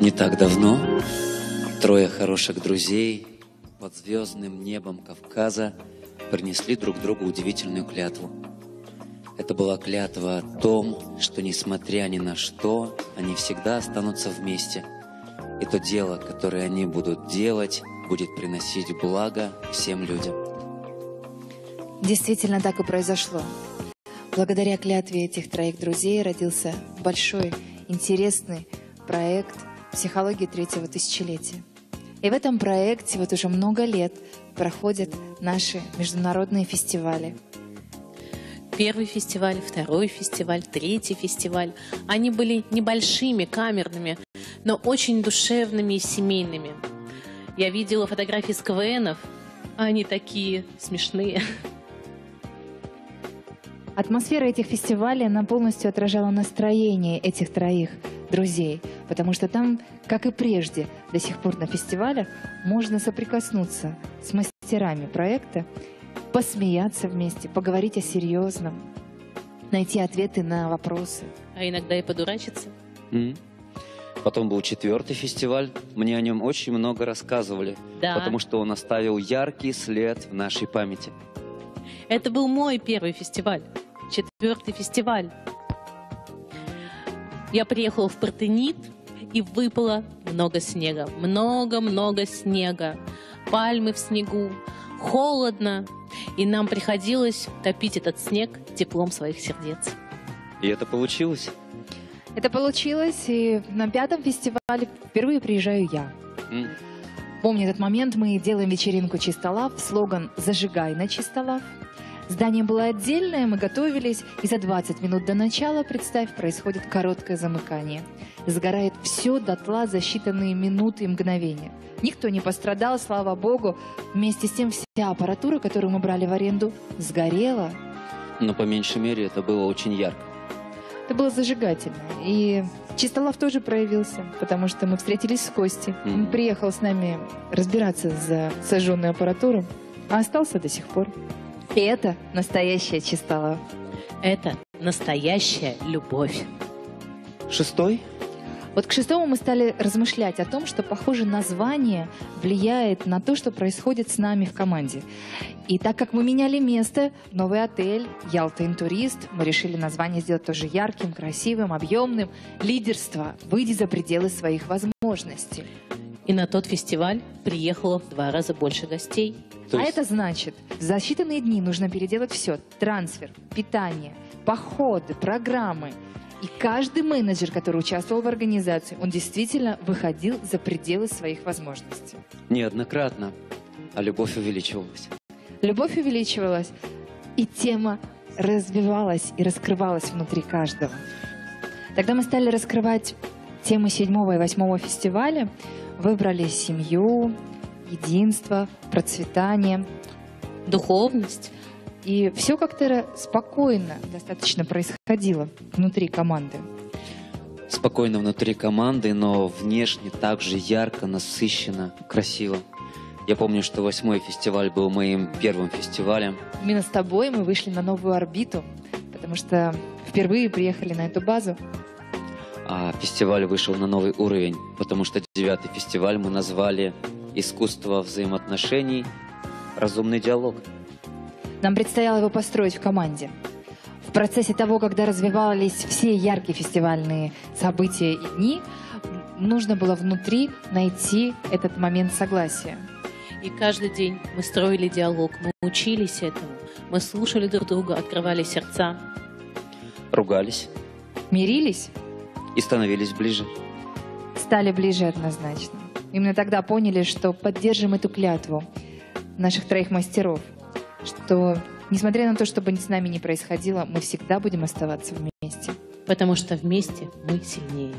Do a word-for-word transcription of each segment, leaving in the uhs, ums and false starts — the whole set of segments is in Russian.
Не так давно трое хороших друзей под звездным небом Кавказа принесли друг другу удивительную клятву. Это была клятва о том, что, несмотря ни на что, они всегда останутся вместе. И то дело, которое они будут делать, будет приносить благо всем людям. Действительно, так и произошло. Благодаря клятве этих троих друзей родился большой, интересный проект «Психология третьего тысячелетия». И в этом проекте вот уже много лет проходят наши международные фестивали. Первый фестиваль, второй фестиваль, третий фестиваль. Они были небольшими, камерными, но очень душевными и семейными. Я видела фотографии с КВНов, а они такие смешные. Атмосфера этих фестивалей, она полностью отражала настроение этих троих друзей, потому что там, как и прежде, до сих пор на фестивалях можно соприкоснуться с мастерами проекта, посмеяться вместе, поговорить о серьезном, найти ответы на вопросы. А иногда и подурачиться. Mm. Потом был четвертый фестиваль. Мне о нем очень много рассказывали, да. Потому что он оставил яркий след в нашей памяти. Это был мой первый фестиваль, четвертый фестиваль. Я приехала в Партенит, и выпало много снега, много-много снега, пальмы в снегу, холодно, и нам приходилось топить этот снег теплом своих сердец. И это получилось? Это получилось, и на пятом фестивале впервые приезжаю я. Mm. Помню этот момент, мы делаем вечеринку «Чистолав», слоган «Зажигай на Чистолав». Здание было отдельное, мы готовились, и за двадцать минут до начала, представь, происходит короткое замыкание. Сгорает все дотла за считанные минуты и мгновения. Никто не пострадал, слава богу. Вместе с тем вся аппаратура, которую мы брали в аренду, сгорела. Но по меньшей мере это было очень ярко. Это было зажигательно. И Чистолав тоже проявился, потому что мы встретились с Костей. Mm-hmm. Он приехал с нами разбираться за сожженную аппаратуру, а остался до сих пор. И это настоящая Чистолав. Это настоящая любовь. Шестой? Вот к шестому мы стали размышлять о том, что, похоже, название влияет на то, что происходит с нами в команде. И так как мы меняли место, новый отель, Ялта Интурист, мы решили название сделать тоже ярким, красивым, объемным. Лидерство, выйди за пределы своих возможностей. И на тот фестиваль приехало в два раза больше гостей. А есть... это значит, за считанные дни нужно переделать все. Трансфер, питание, походы, программы. И каждый менеджер, который участвовал в организации, он действительно выходил за пределы своих возможностей. Неоднократно. А любовь увеличивалась. Любовь увеличивалась, и тема развивалась и раскрывалась внутри каждого. Тогда мы стали раскрывать темы седьмого и восьмого фестиваля, выбрали семью, единство, процветание, духовность. И все как-то спокойно достаточно происходило внутри команды. Спокойно внутри команды, но внешне также ярко, насыщенно, красиво. Я помню, что восьмой фестиваль был моим первым фестивалем. Именно с тобой мы вышли на новую орбиту, потому что впервые приехали на эту базу. А фестиваль вышел на новый уровень, потому что девятый фестиваль мы назвали «Искусство взаимоотношений. Разумный диалог». Нам предстояло его построить в команде. В процессе того, когда развивались все яркие фестивальные события и дни, нужно было внутри найти этот момент согласия. И каждый день мы строили диалог, мы учились этому, мы слушали друг друга, открывали сердца. Ругались. Мирились. И становились ближе. Стали ближе однозначно. Именно тогда поняли, что поддержим эту клятву наших троих мастеров, что, несмотря на то, что бы с нами ни происходило, мы всегда будем оставаться вместе. Потому что вместе мы сильнее.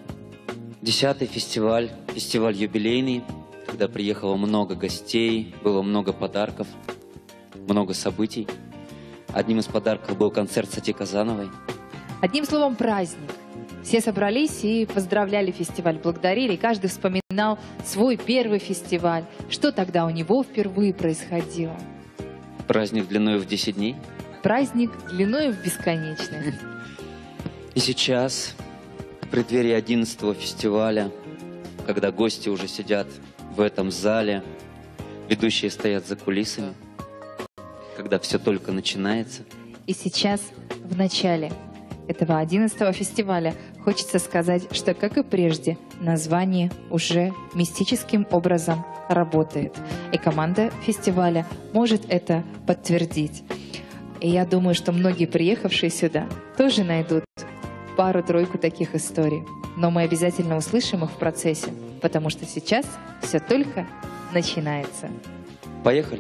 Десятый фестиваль, фестиваль юбилейный, когда приехало много гостей, было много подарков, много событий. Одним из подарков был концерт Сати Казановой. Одним словом, праздник. Все собрались и поздравляли фестиваль, благодарили. Каждый вспоминал свой первый фестиваль. Что тогда у него впервые происходило? Праздник длиной в десять дней. Праздник длиной в бесконечность. И сейчас, в преддверии одиннадцатого фестиваля, когда гости уже сидят в этом зале, ведущие стоят за кулисами, когда все только начинается. И сейчас, в начале этого одиннадцатого фестиваля, хочется сказать, что, как и прежде, название уже мистическим образом работает. И команда фестиваля может это подтвердить. И я думаю, что многие приехавшие сюда тоже найдут пару-тройку таких историй. Но мы обязательно услышим их в процессе, потому что сейчас все только начинается. Поехали!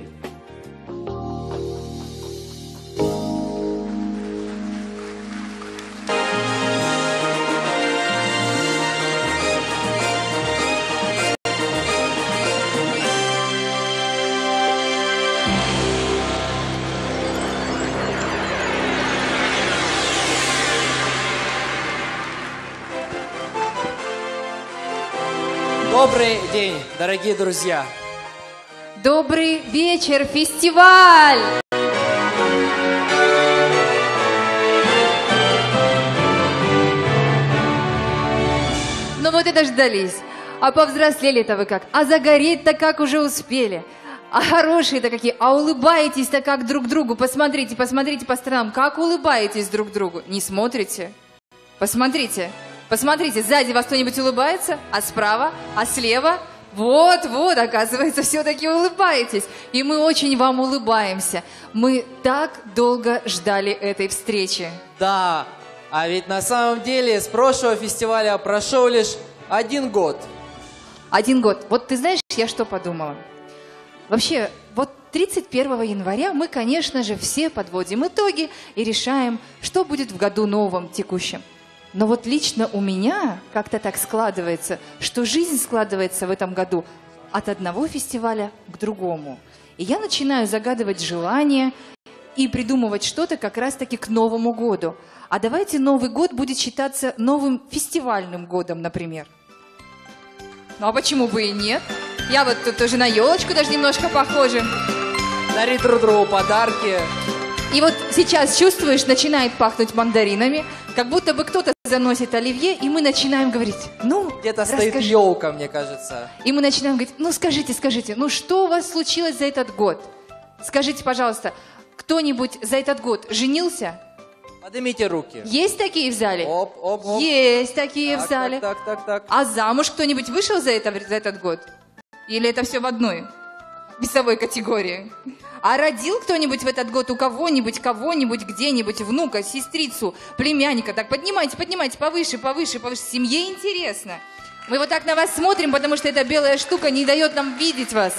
Добрый день, дорогие друзья! Добрый вечер, фестиваль! Ну вот и дождались. А повзрослели-то вы как? А загореть-то как уже успели? А хорошие-то какие? А улыбаетесь-то как друг другу? Посмотрите, посмотрите по сторонам. Как улыбаетесь друг другу? Не смотрите? Посмотрите. Посмотрите, сзади вас кто-нибудь улыбается? А справа? А слева? Вот, вот, оказывается, все-таки улыбаетесь. И мы очень вам улыбаемся. Мы так долго ждали этой встречи. Да, а ведь на самом деле с прошлого фестиваля прошел лишь один год. Один год. Вот ты знаешь, я что подумала? Вообще, вот тридцать первого января мы, конечно же, все подводим итоги и решаем, что будет в году новом, текущем. Но вот лично у меня как-то так складывается, что жизнь складывается в этом году от одного фестиваля к другому. И я начинаю загадывать желания и придумывать что-то как раз-таки к Новому году. А давайте Новый год будет считаться новым фестивальным годом, например. Ну а почему бы и нет? Я вот тут уже на елочку даже немножко похожа. Дарить друг другу подарки. И вот сейчас, чувствуешь, начинает пахнуть мандаринами, как будто бы кто-то заносит оливье, и мы начинаем говорить, ну, Где-то стоит елка, мне кажется. И мы начинаем говорить, ну, скажите, скажите, ну, что у вас случилось за этот год? Скажите, пожалуйста, кто-нибудь за этот год женился? Поднимите руки. Есть такие в зале? Оп, оп, оп. Есть такие Так, в зале. Так, так, так, так. А замуж кто-нибудь вышел за, это, за этот год? Или это все в одной весовой категории? А родил кто-нибудь в этот год у кого-нибудь, кого-нибудь, где-нибудь, внука, сестрицу, племянника? Так, поднимайте, поднимайте, повыше, повыше, повыше. Семье интересно. Мы вот так на вас смотрим, потому что эта белая штука не дает нам видеть вас.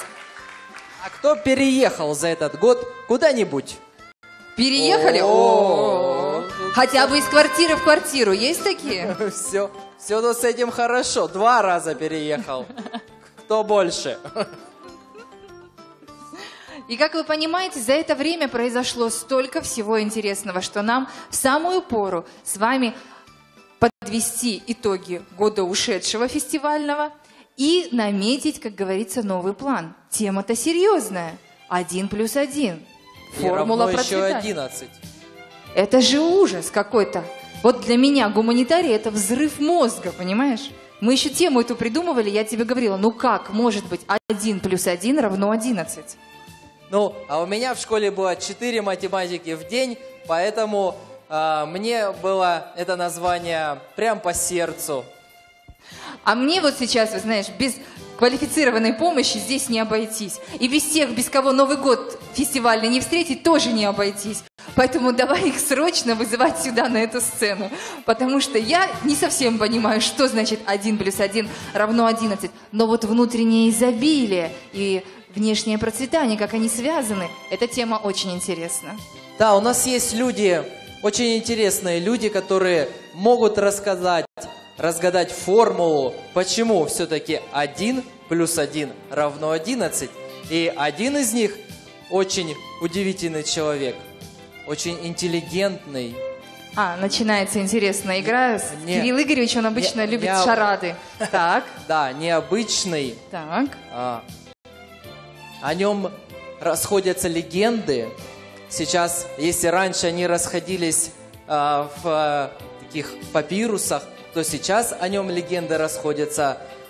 А кто переехал за этот год куда-нибудь? Переехали? О-о-о. Хотя бы из квартиры в квартиру. Есть такие? Все, все с этим хорошо. Два раза переехал. Кто больше? И как вы понимаете, за это время произошло столько всего интересного, что нам в самую пору с вами подвести итоги года ушедшего фестивального и наметить, как говорится, новый план. Тема-то серьезная. Один плюс один. Формула процветания. Еще одиннадцать. Это же ужас какой-то. Вот для меня гуманитарий – это взрыв мозга, понимаешь? Мы еще тему эту придумывали, я тебе говорила, ну как может быть один плюс один равно одиннадцать? Ну, а у меня в школе было четыре математики в день, поэтому э, мне было это название прям по сердцу. А мне вот сейчас, вы знаешь, без квалифицированной помощи здесь не обойтись. И без тех, без кого Новый год фестивальный не встретить, тоже не обойтись. Поэтому давай их срочно вызывать сюда, на эту сцену. Потому что я не совсем понимаю, что значит один плюс один равно одиннадцать. Но вот внутреннее изобилие и внешнее процветание, как они связаны, эта тема очень интересна. Да, у нас есть люди, очень интересные люди, которые могут рассказать, разгадать формулу, почему все-таки один плюс один равно одиннадцать. И один из них очень удивительный человек, очень интеллигентный. А, начинается интересная игра. Не, Кирилл Игоревич, он обычно я, любит я... шарады. Так. Да, необычный. Так. А, о нем расходятся легенды. Сейчас, если раньше они расходились а, в а, таких папирусах, то сейчас о нем легенды расходятся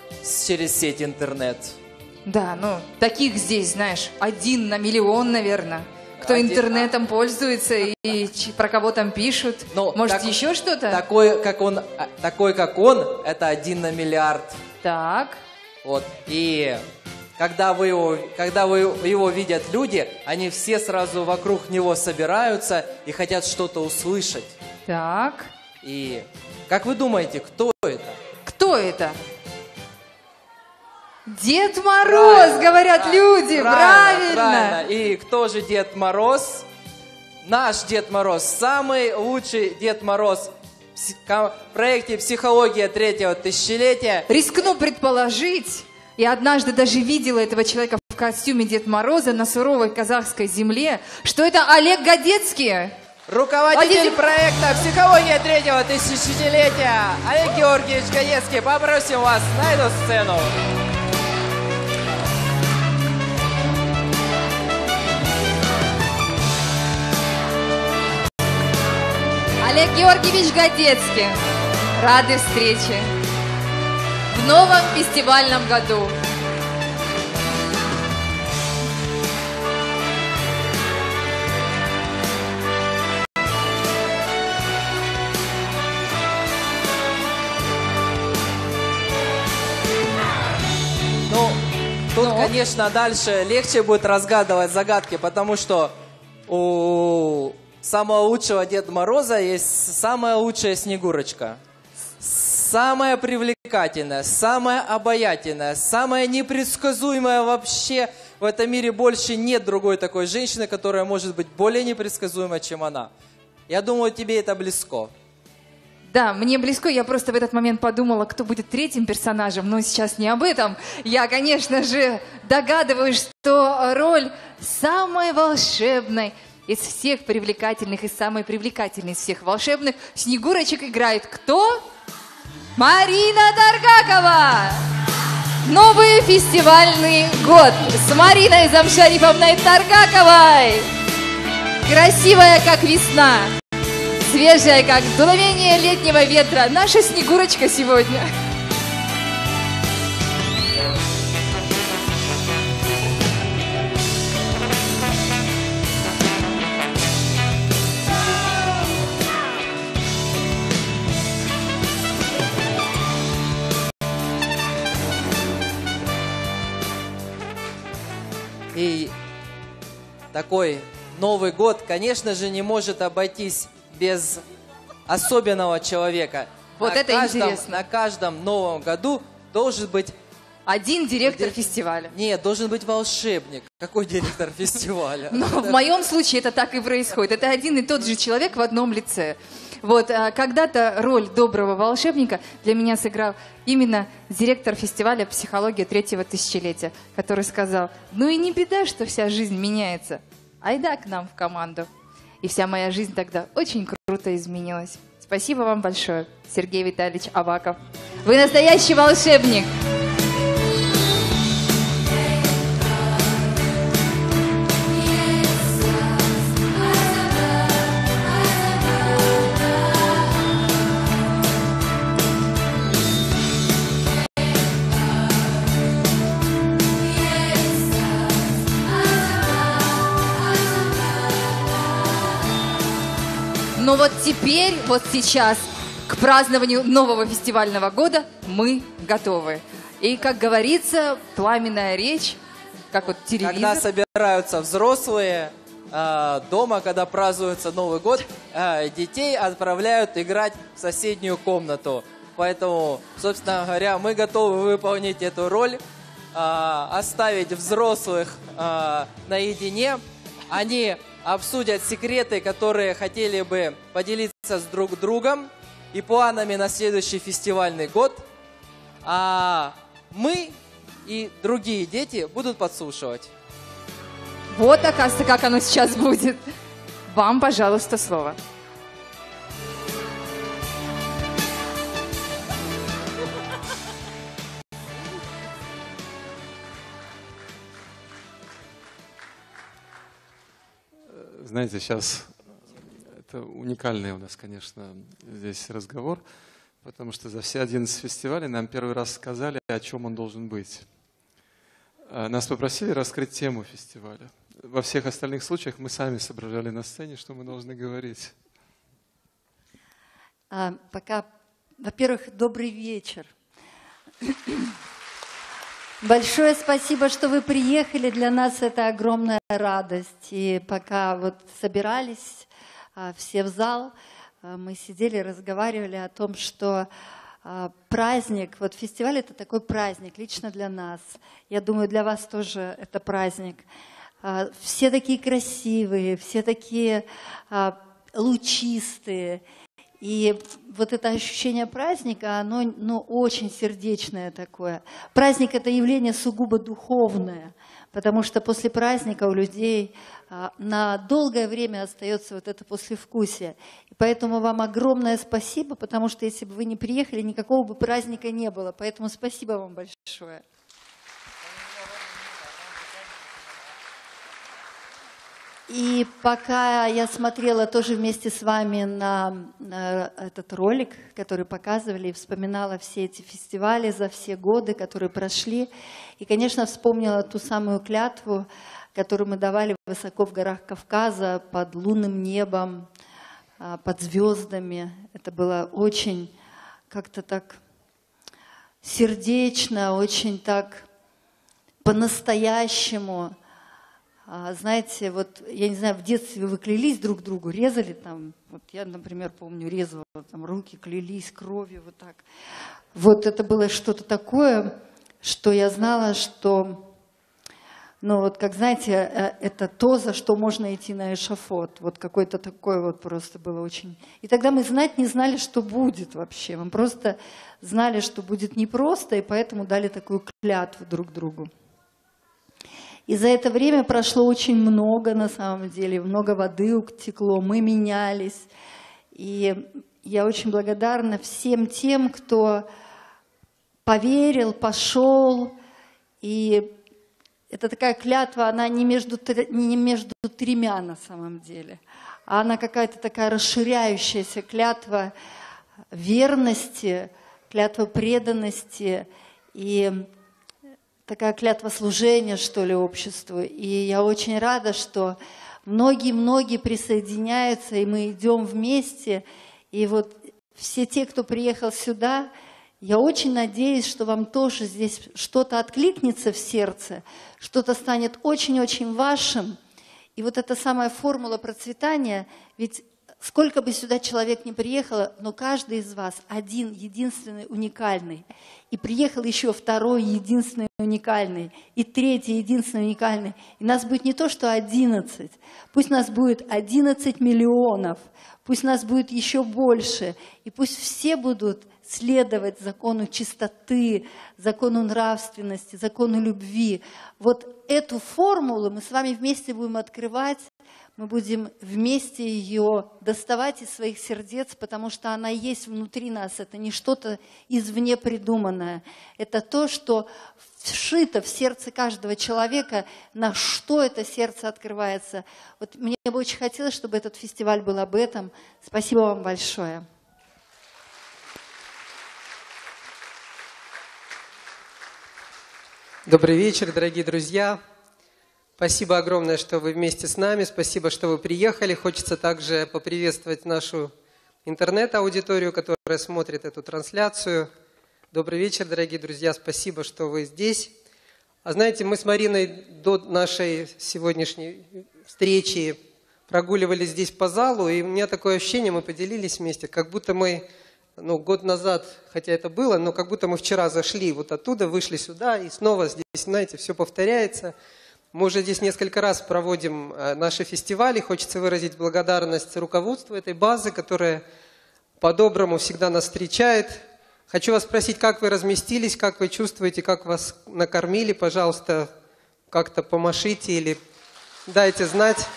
через сеть интернет. Да, ну, таких здесь, знаешь, один на миллион, наверное. Кто Один, интернетом а... пользуется и ч- про кого там пишут. Но Может, так, еще что-то? Такой, как он, такой, как он, это один на миллиард. Так. Вот. И когда, вы его, когда вы его видят люди, они все сразу вокруг него собираются и хотят что-то услышать. Так. И как вы думаете, кто это? Кто это? Дед Мороз, Правильно, говорят правильно, люди, правильно. правильно. И кто же Дед Мороз? Наш Дед Мороз, самый лучший Дед Мороз в проекте «Психология третьего тысячелетия». Рискну предположить, я однажды даже видела этого человека в костюме Дед Мороза на суровой казахской земле, что это Олег Гадецкий. Руководитель Один... проекта «Психология третьего тысячелетия» Олег Георгиевич Гадецкий. Попросим вас на эту сцену. Олег Георгиевич Гадецкий, рады встрече в новом фестивальном году. Ну, тут, Но. конечно, дальше легче будет разгадывать загадки, потому что у самого лучшего Деда Мороза есть самая лучшая Снегурочка. Самая привлекательная, самая обаятельная, самая непредсказуемая вообще. В этом мире больше нет другой такой женщины, которая может быть более непредсказуемой, чем она. Я думаю, тебе это близко. Да, мне близко, я просто в этот момент подумала, кто будет третьим персонажем, но сейчас не об этом. Я, конечно же, догадываюсь, что роль самой волшебной из всех привлекательных и самой привлекательной из всех волшебных Снегурочек играет кто? Марина Таргакова! Новый фестивальный год с Мариной Замшариповной Таргаковой! Красивая, как весна, свежая, как дуновение летнего ветра, наша Снегурочка сегодня. И такой Новый год, конечно же, не может обойтись без особенного человека. Вот на это каждом, интересно. На каждом Новом году должен быть... Один директор фестиваля. Нет, должен быть волшебник. Какой директор фестиваля? Но в моем случае это так и происходит. Это один и тот же человек в одном лице. Вот, а когда-то роль доброго волшебника для меня сыграл именно директор фестиваля «Психология третьего тысячелетия», который сказал: ну и не беда, что вся жизнь меняется. Айда к нам в команду. И вся моя жизнь тогда очень круто изменилась. Спасибо вам большое, Сергей Витальевич Аваков. Вы настоящий волшебник. Но вот теперь, вот сейчас, к празднованию нового фестивального года мы готовы. И, как говорится, пламенная речь, как вот телевизор. Когда собираются взрослые э, дома, когда празднуется Новый год, э, детей отправляют играть в соседнюю комнату. Поэтому, собственно говоря, мы готовы выполнить эту роль, э, оставить взрослых э, наедине. Они обсудят секреты, которые хотели бы поделиться с друг другом и планами на следующий фестивальный год. А мы и другие дети будут подслушивать. Вот, оказывается, как оно сейчас будет. Вам, пожалуйста, слово. Знаете, сейчас это уникальный у нас, конечно, здесь разговор, потому что за все одиннадцать фестивалей нам первый раз сказали, о чем он должен быть. Нас попросили раскрыть тему фестиваля. Во всех остальных случаях мы сами соображали на сцене, что мы должны говорить. А, пока, во-первых, добрый вечер. Большое спасибо, что вы приехали. Для нас это огромная радость. И пока вот собирались а, все в зал, а, мы сидели, разговаривали о том, что а, праздник, вот фестиваль — это такой праздник лично для нас. Я думаю, для вас тоже это праздник. А, все такие красивые, все такие а, лучистые. И вот это ощущение праздника, оно ну, очень сердечное такое. Праздник — это явление сугубо духовное, потому что после праздника у людей а, на долгое время остается вот это послевкусие. И поэтому вам огромное спасибо, потому что если бы вы не приехали, никакого бы праздника не было. Поэтому спасибо вам большое. И пока я смотрела тоже вместе с вами на, на этот ролик, который показывали, и вспоминала все эти фестивали за все годы, которые прошли, и, конечно, вспомнила ту самую клятву, которую мы давали высоко в горах Кавказа, под лунным небом, под звездами. Это было очень как-то так сердечно, очень так по-настоящему. Знаете, вот, я не знаю, в детстве вы клялись друг другу, резали там, вот я, например, помню, резала там руки, клялись кровью, вот так. Вот это было что-то такое, что я знала, что, ну вот, как знаете, это то, за что можно идти на эшафот. Вот какое-то такое вот просто было очень... И тогда мы знать не знали, что будет вообще. Мы просто знали, что будет непросто, и поэтому дали такую клятву друг другу. И за это время прошло очень много, на самом деле, много воды утекло, мы менялись. И я очень благодарна всем тем, кто поверил, пошел. И это такая клятва, она не между, не между тремя на самом деле, а она какая-то такая расширяющаяся клятва верности, клятва преданности и такая клятва служения, что ли, обществу. И я очень рада, что многие-многие присоединяются, и мы идем вместе. И вот все те, кто приехал сюда, я очень надеюсь, что вам тоже здесь что-то откликнется в сердце, что-то станет очень-очень вашим. И вот эта самая формула процветания, ведь сколько бы сюда человек ни приехало, но каждый из вас один, единственный, уникальный. И приехал еще второй, единственный, уникальный. И третий, единственный, уникальный. И нас будет не то, что одиннадцать. Пусть нас будет одиннадцать миллионов. Пусть нас будет еще больше. И пусть все будут следовать закону чистоты, закону нравственности, закону любви. Вот эту формулу мы с вами вместе будем открывать. Мы будем вместе ее доставать из своих сердец, потому что она есть внутри нас. Это не что-то извне придуманное. Это то, что вшито в сердце каждого человека, на что это сердце открывается. Вот мне бы очень хотелось, чтобы этот фестиваль был об этом. Спасибо вам большое. Добрый вечер, дорогие друзья. Спасибо огромное, что вы вместе с нами. Спасибо, что вы приехали. Хочется также поприветствовать нашу интернет-аудиторию, которая смотрит эту трансляцию. Добрый вечер, дорогие друзья. Спасибо, что вы здесь. А знаете, мы с Мариной до нашей сегодняшней встречи прогуливались здесь по залу, и у меня такое ощущение, мы поделились вместе, как будто мы, ну, год назад, хотя это было, но как будто мы вчера зашли вот оттуда, вышли сюда, и снова здесь, знаете, все повторяется. Мы уже здесь несколько раз проводим наши фестивали. Хочется выразить благодарность руководству этой базы, которая по-доброму всегда нас встречает. Хочу вас спросить, как вы разместились, как вы чувствуете, как вас накормили. Пожалуйста, как-то помашите или дайте знать.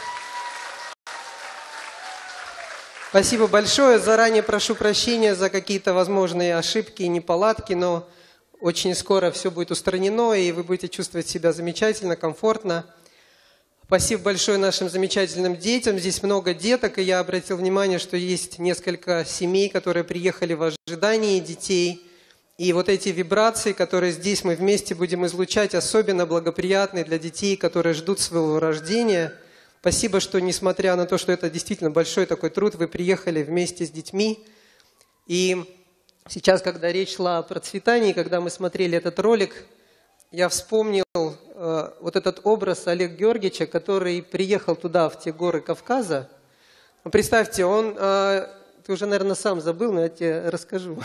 Спасибо большое. Заранее прошу прощения за какие-то возможные ошибки и неполадки, но очень скоро все будет устранено, и вы будете чувствовать себя замечательно, комфортно. Спасибо большое нашим замечательным детям. Здесь много деток, и я обратил внимание, что есть несколько семей, которые приехали в ожидании детей. И вот эти вибрации, которые здесь мы вместе будем излучать, особенно благоприятные для детей, которые ждут своего рождения. Спасибо, что несмотря на то, что это действительно большой такой труд, вы приехали вместе с детьми. И сейчас, когда речь шла о процветании, когда мы смотрели этот ролик, я вспомнил э, вот этот образ Олега Георгиевича, который приехал туда, в те горы Кавказа. Представьте, он, э, ты уже, наверное, сам забыл, но я тебе расскажу.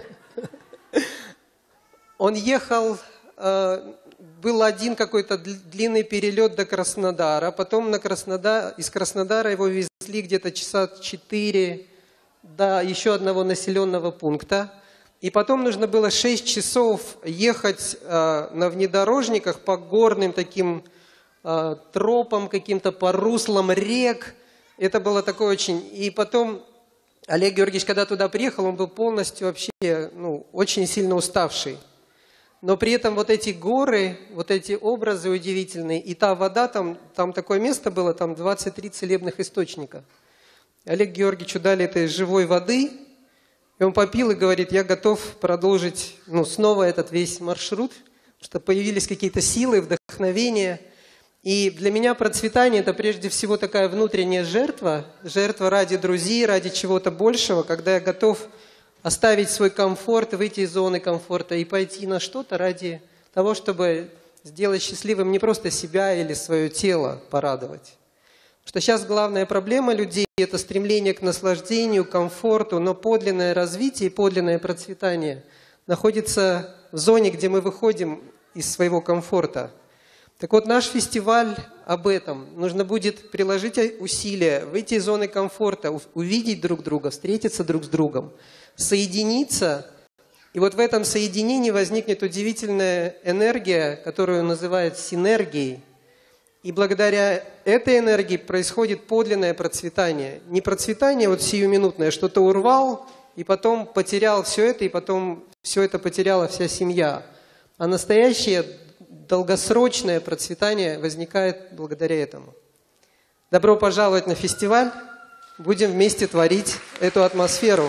Он ехал, э, был один какой-то длинный перелет до Краснодара, потом на Краснодар, из Краснодара его везли где-то часа четыре до еще одного населенного пункта. И потом нужно было шесть часов ехать э, на внедорожниках по горным таким э, тропам, каким-то по руслам рек. Это было такое очень... И потом Олег Георгиевич, когда туда приехал, он был полностью вообще ну, очень сильно уставший. Но при этом вот эти горы, вот эти образы удивительные, и та вода, там, там такое место было, там двадцать три целебных источника. Олег Георгиевичу дали этой живой воды, и он попил и говорит, я готов продолжить ну, снова этот весь маршрут, что появились какие-то силы, вдохновения. И для меня процветание – это прежде всего такая внутренняя жертва, жертва ради друзей, ради чего-то большего, когда я готов оставить свой комфорт, выйти из зоны комфорта и пойти на что-то ради того, чтобы сделать счастливым не просто себя или свое тело порадовать. Потому что сейчас главная проблема людей – это стремление к наслаждению, комфорту, но подлинное развитие и подлинное процветание находится в зоне, где мы выходим из своего комфорта. Так вот, наш фестиваль об этом. Нужно будет приложить усилия, выйти из зоны комфорта, увидеть друг друга, встретиться друг с другом, соединиться. И вот в этом соединении возникнет удивительная энергия, которую называют синергией. И благодаря этой энергии происходит подлинное процветание. Не процветание вот сиюминутное, что-то урвал, и потом потерял все это, и потом все это потеряла вся семья. А настоящее долгосрочное процветание возникает благодаря этому. Добро пожаловать на фестиваль. Будем вместе творить эту атмосферу.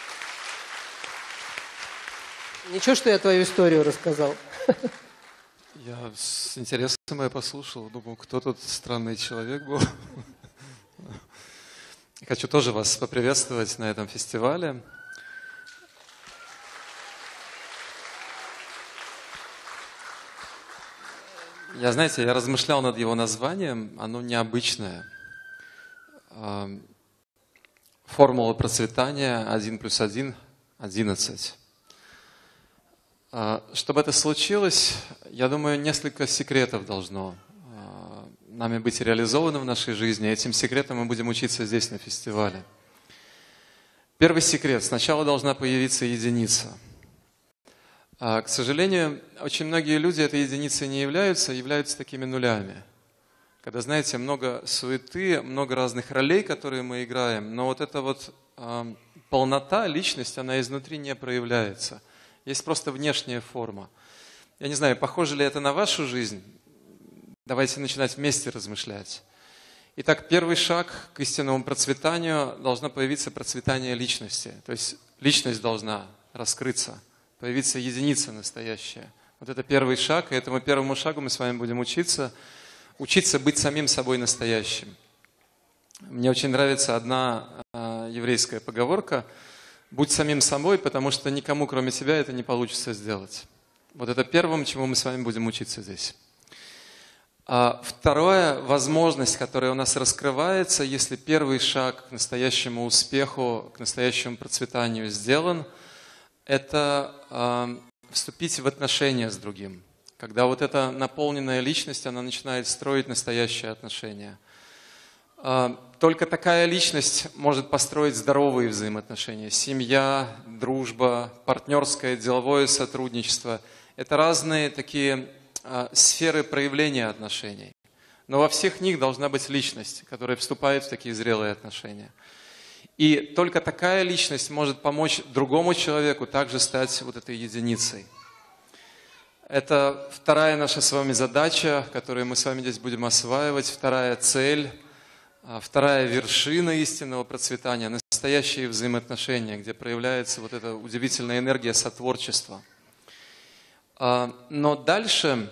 Ничего, что я твою историю рассказал. Я с интересом я послушал, думал, кто тут странный человек был. Хочу тоже вас поприветствовать на этом фестивале. Я, знаете, я размышлял над его названием, оно необычное. Формула процветания один плюс один – одиннадцать. Чтобы это случилось, я думаю, несколько секретов должно нами быть реализовано в нашей жизни. Этим секретом мы будем учиться здесь, на фестивале. Первый секрет. Сначала должна появиться единица. К сожалению, очень многие люди этой единицей не являются, являются такими нулями. Когда, знаете, много суеты, много разных ролей, которые мы играем, но вот эта вот э, полнота, личность, она изнутри не проявляется. Есть просто внешняя форма. Я не знаю, похоже ли это на вашу жизнь? Давайте начинать вместе размышлять. Итак, первый шаг к истинному процветанию должно появиться процветание личности. То есть личность должна раскрыться, появиться единица настоящая. Вот это первый шаг, и этому первому шагу мы с вами будем учиться. Учиться быть самим собой настоящим. Мне очень нравится одна э, еврейская поговорка: «Будь самим собой, потому что никому, кроме тебя, это не получится сделать». Вот это первым, чему мы с вами будем учиться здесь. А вторая возможность, которая у нас раскрывается, если первый шаг к настоящему успеху, к настоящему процветанию сделан, это э, вступить в отношения с другим. Когда вот эта наполненная личность, она начинает строить настоящие отношения. Только такая личность может построить здоровые взаимоотношения. Семья, дружба, партнерское, деловое сотрудничество – это разные такие сферы проявления отношений. Но во всех них должна быть личность, которая вступает в такие зрелые отношения. И только такая личность может помочь другому человеку также стать вот этой единицей. Это вторая наша с вами задача, которую мы с вами здесь будем осваивать, вторая цель, вторая вершина истинного процветания, настоящие взаимоотношения, где проявляется вот эта удивительная энергия сотворчества. Но дальше,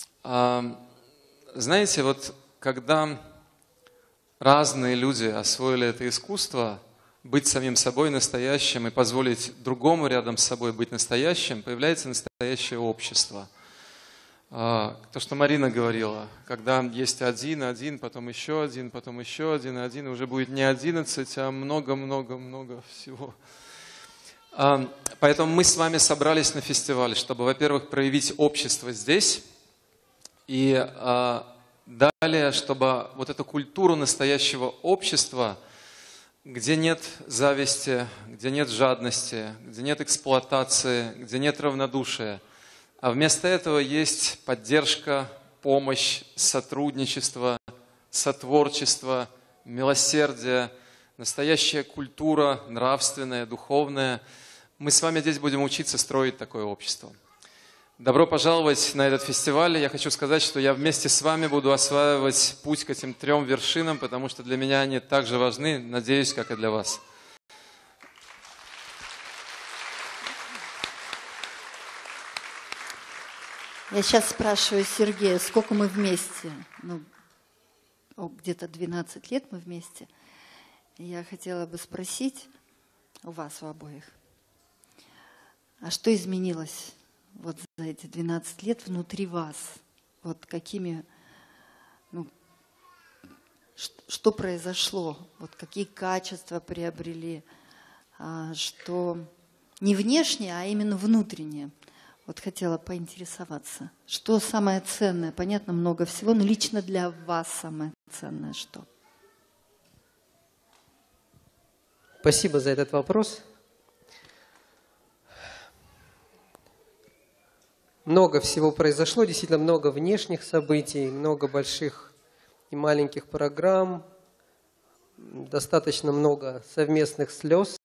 знаете, вот когда разные люди освоили это искусство, быть самим собой настоящим и позволить другому рядом с собой быть настоящим, появляется настоящее общество. То, что Марина говорила, когда есть один, один, потом еще один, потом еще один, один, уже будет не одиннадцать, а много-много-много всего. Поэтому мы с вами собрались на фестивале, чтобы, во-первых, проявить общество здесь, и далее, чтобы вот эту культуру настоящего общества, где нет зависти, где нет жадности, где нет эксплуатации, где нет равнодушия, а вместо этого есть поддержка, помощь, сотрудничество, сотворчество, милосердие, настоящая культура, нравственная, духовная. Мы с вами здесь будем учиться строить такое общество. Добро пожаловать на этот фестиваль. Я хочу сказать, что я вместе с вами буду осваивать путь к этим трем вершинам, потому что для меня они так же важны, надеюсь, как и для вас. Я сейчас спрашиваю Сергея, сколько мы вместе? Ну, где-то двенадцать лет мы вместе. Я хотела бы спросить у вас, у обоих, а что изменилось вот за эти двенадцать лет внутри вас? Вот какими, ну, что произошло? Вот какие качества приобрели? А, что не внешнее, а именно внутреннее? Вот хотела поинтересоваться, что самое ценное? Понятно, много всего, но лично для вас самое ценное что? Спасибо за этот вопрос. Много всего произошло, действительно много внешних событий, много больших и маленьких программ, достаточно много совместных слез.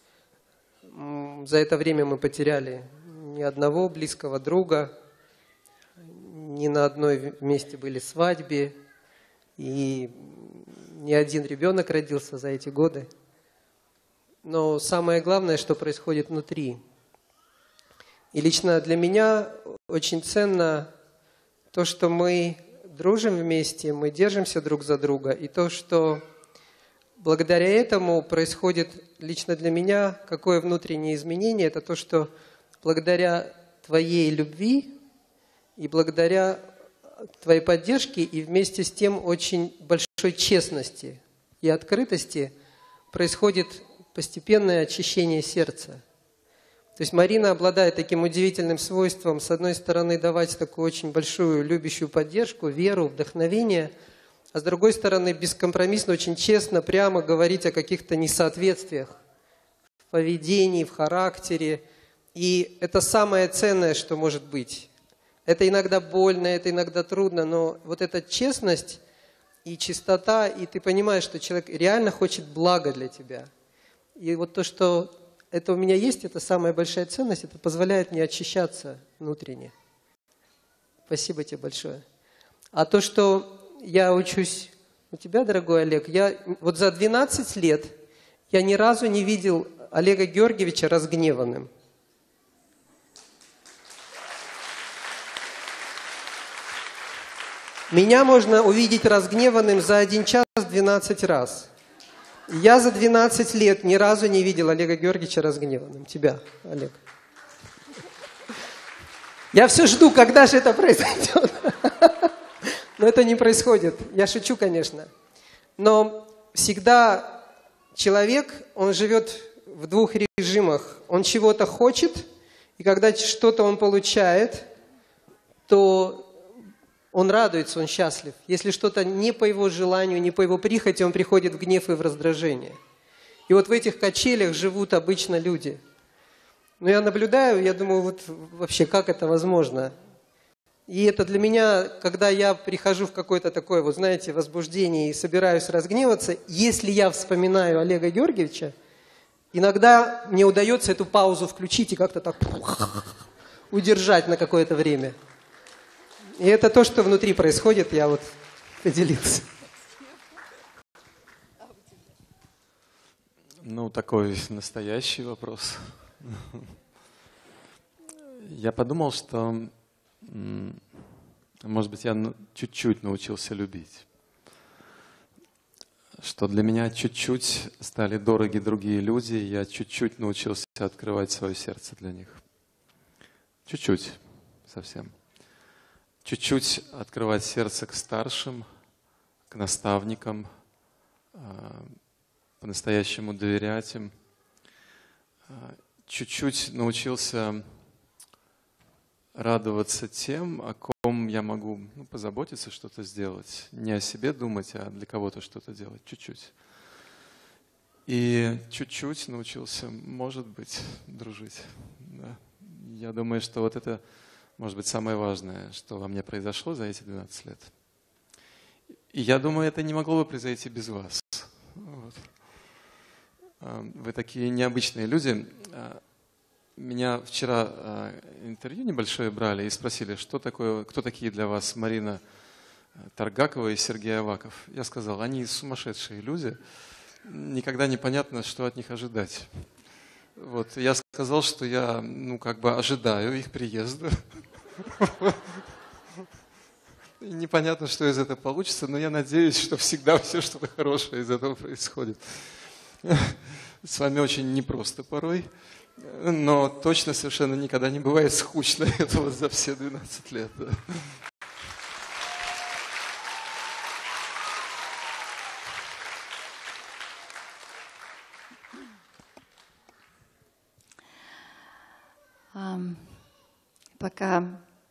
За это время мы потеряли ни одного близкого друга, ни на одной месте были свадьбы, и ни один ребенок родился за эти годы. Но самое главное, что происходит внутри. И лично для меня очень ценно то, что мы дружим вместе, мы держимся друг за друга, и то, что благодаря этому происходит лично для меня какое внутреннее изменение, это то, что благодаря твоей любви и благодаря твоей поддержке и вместе с тем очень большой честности и открытости происходит постепенное очищение сердца. То есть Марина обладает таким удивительным свойством, с одной стороны, давать такую очень большую любящую поддержку, веру, вдохновение, а с другой стороны, бескомпромиссно, очень честно, прямо говорить о каких-то несоответствиях в поведении, в характере. И это самое ценное, что может быть. Это иногда больно, это иногда трудно, но вот эта честность и чистота, и ты понимаешь, что человек реально хочет блага для тебя. И вот то, что это у меня есть, это самая большая ценность, это позволяет мне очищаться внутренне. Спасибо тебе большое. А то, что я учусь у тебя, дорогой Олег, я вот за двенадцать лет я ни разу не видел Олега Георгиевича разгневанным. Меня можно увидеть разгневанным за один час двенадцать раз. Я за двенадцать лет ни разу не видел Олега Георгиевича разгневанным. Тебя, Олег. Я все жду, когда же это произойдет. Но это не происходит. Я шучу, конечно. Но всегда человек, он живет в двух режимах. Он чего-то хочет, и когда что-то он получает, то он радуется, он счастлив. Если что-то не по его желанию, не по его прихоти, он приходит в гнев и в раздражение. И вот в этих качелях живут обычно люди. Но я наблюдаю, я думаю, вот вообще, как это возможно? И это для меня, когда я прихожу в какое-то такое, вот знаете, возбуждение и собираюсь разгневаться, если я вспоминаю Олега Георгиевича, иногда мне удается эту паузу включить и как-то так удержать на какое-то время. И это то, что внутри происходит, я вот поделился. Ну, такой настоящий вопрос. Я подумал, что, может быть, я чуть-чуть научился любить. Что для меня чуть-чуть стали дороги другие люди, и я чуть-чуть научился открывать свое сердце для них. Чуть-чуть, совсем. Чуть-чуть открывать сердце к старшим, к наставникам, по-настоящему доверять им. Чуть-чуть научился радоваться тем, о ком я могу ну, позаботиться, что-то сделать. Не о себе думать, а для кого-то что-то делать. Чуть-чуть. И чуть-чуть научился, может быть, дружить. Да. Я думаю, что вот это, может быть, самое важное, что во мне произошло за эти двенадцать лет. И я думаю, это не могло бы произойти без вас. Вот. Вы такие необычные люди. Меня вчера интервью небольшое брали и спросили, что такое, кто такие для вас Марина Таргакова и Сергей Аваков. Я сказал, они сумасшедшие люди, никогда не понятно, что от них ожидать. Вот, я сказал, что я, ну, как бы ожидаю их приезда. Непонятно, что из этого получится, но я надеюсь, что всегда все что-то хорошее из этого происходит. С вами очень непросто порой, но точно совершенно никогда не бывает скучно. Это вот за все двенадцать лет. Да. Пока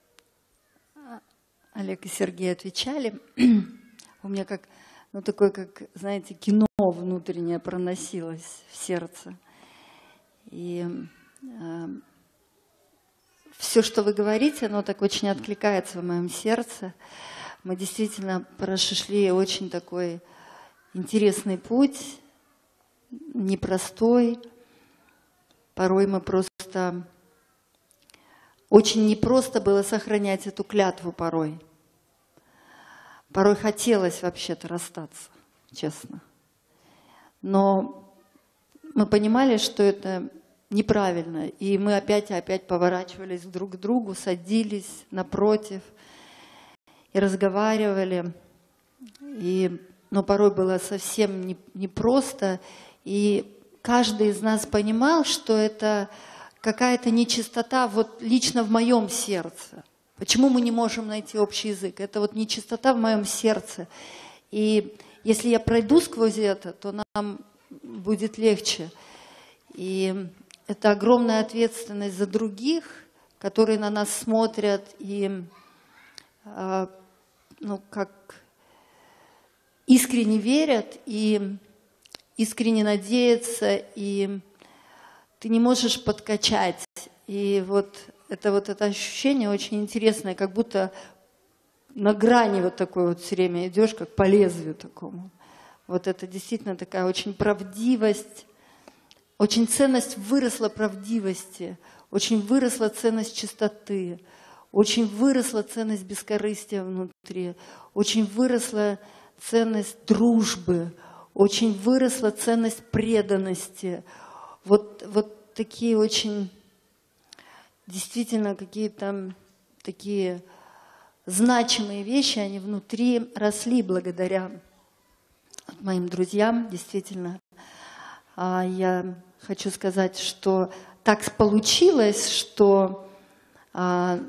Олег и Сергей отвечали, у меня как, ну, такое, как, знаете, кино внутреннее проносилось в сердце. И э, все, что вы говорите, оно так очень откликается в моем сердце. Мы действительно прошли очень такой интересный путь, непростой. Порой мы просто... Очень непросто было сохранять эту клятву порой. Порой хотелось вообще-то расстаться, честно. Но мы понимали, что это неправильно. И мы опять и опять поворачивались друг к другу, садились напротив и разговаривали. И, но порой было совсем непросто. И каждый из нас понимал, что это... какая-то нечистота вот лично в моем сердце. Почему мы не можем найти общий язык? Это вот нечистота в моем сердце. И если я пройду сквозь это, то нам будет легче. И это огромная ответственность за других, которые на нас смотрят и ну, как искренне верят и искренне надеются, и ты не можешь подкачать. И вот это вот это ощущение очень интересное, как будто на грани вот такой вот все время идешь, как по лезвию такому. Вот это действительно такая очень правдивость, очень ценность выросла правдивости, очень выросла ценность чистоты, очень выросла ценность бескорыстия внутри, очень выросла ценность дружбы, очень выросла ценность преданности. Вот, вот такие очень, действительно, какие-то такие значимые вещи, они внутри росли благодаря моим друзьям, действительно. А я хочу сказать, что так получилось, что а,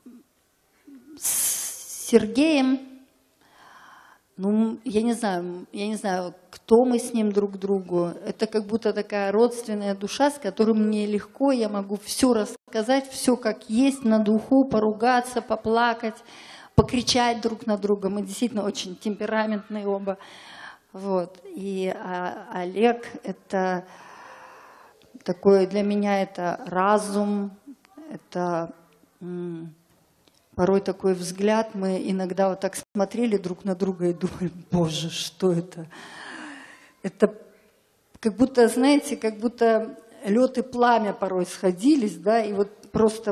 с Сергеем, ну, я не знаю, я не знаю, кто мы с ним друг к другу. Это как будто такая родственная душа, с которой мне легко, я могу все рассказать, все как есть, на духу, поругаться, поплакать, покричать друг на друга. Мы действительно очень темпераментные оба. Вот. И а, Олег – это такое для меня, это разум, это... М- Порой такой взгляд, мы иногда вот так смотрели друг на друга и думали, боже, что это? Это как будто, знаете, как будто лед и пламя порой сходились, да, и вот просто вот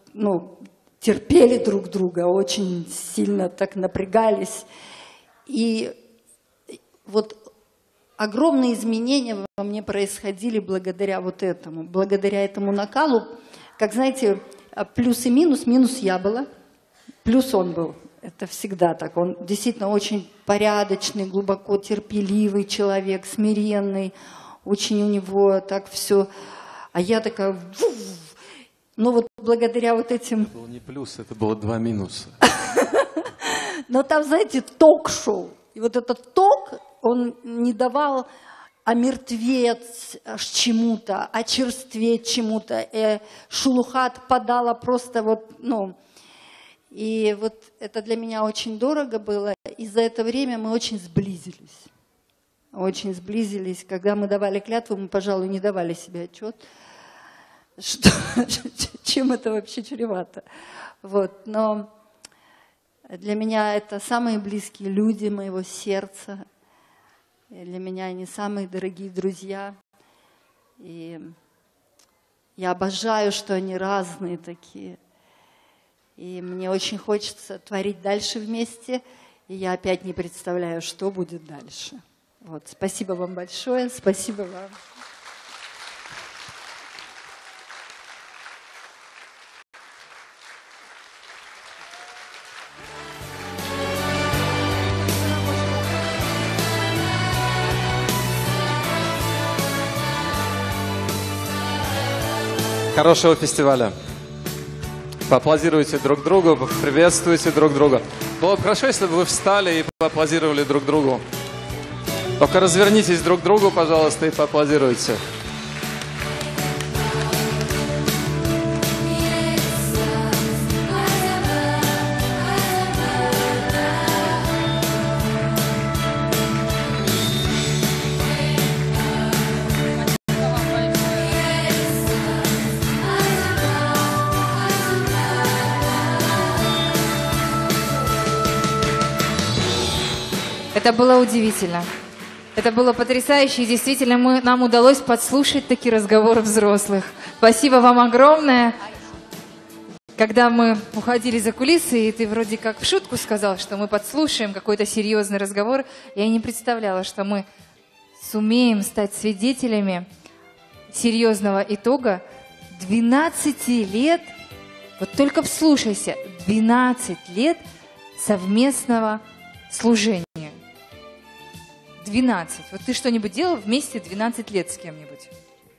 ну, терпели друг друга, очень сильно так напрягались. И вот огромные изменения во мне происходили благодаря вот этому, благодаря этому накалу. Как знаете, плюс и минус, минус я была, плюс он был. Это всегда так. Он действительно очень порядочный, глубоко терпеливый человек, смиренный. Очень у него так все. А я такая... Ну вот благодаря вот этим... Это был не плюс, это было два минуса. Но там, знаете, ток-шоу. И вот этот ток, он не давал омертветь чему-то, очерстветь чему-то. Э, шелуха отпадала просто вот, ну... И вот это для меня очень дорого было. И за это время мы очень сблизились. Очень сблизились. Когда мы давали клятву, мы, пожалуй, не давали себе отчет, что, чем это вообще чревато. Вот. Но для меня это самые близкие люди моего сердца. И для меня они самые дорогие друзья. И я обожаю, что они разные такие. И мне очень хочется творить дальше вместе. И я опять не представляю, что будет дальше. Вот. Спасибо вам большое. Спасибо вам. Хорошего фестиваля. Поаплодируйте друг другу, приветствуйте друг друга. Было бы хорошо, если бы вы встали и поаплодировали друг другу. Только развернитесь друг к другу, пожалуйста, и поаплодируйте. Это было удивительно. Это было потрясающе. И действительно, мы, нам удалось подслушать такие разговоры взрослых. Спасибо вам огромное. Когда мы уходили за кулисы, и ты вроде как в шутку сказал, что мы подслушаем какой-то серьезный разговор, я не представляла, что мы сумеем стать свидетелями серьезного итога двенадцати лет, вот только вслушайся, двенадцать лет совместного служения. двенадцать. Вот ты что-нибудь делал вместе двенадцать лет с кем-нибудь?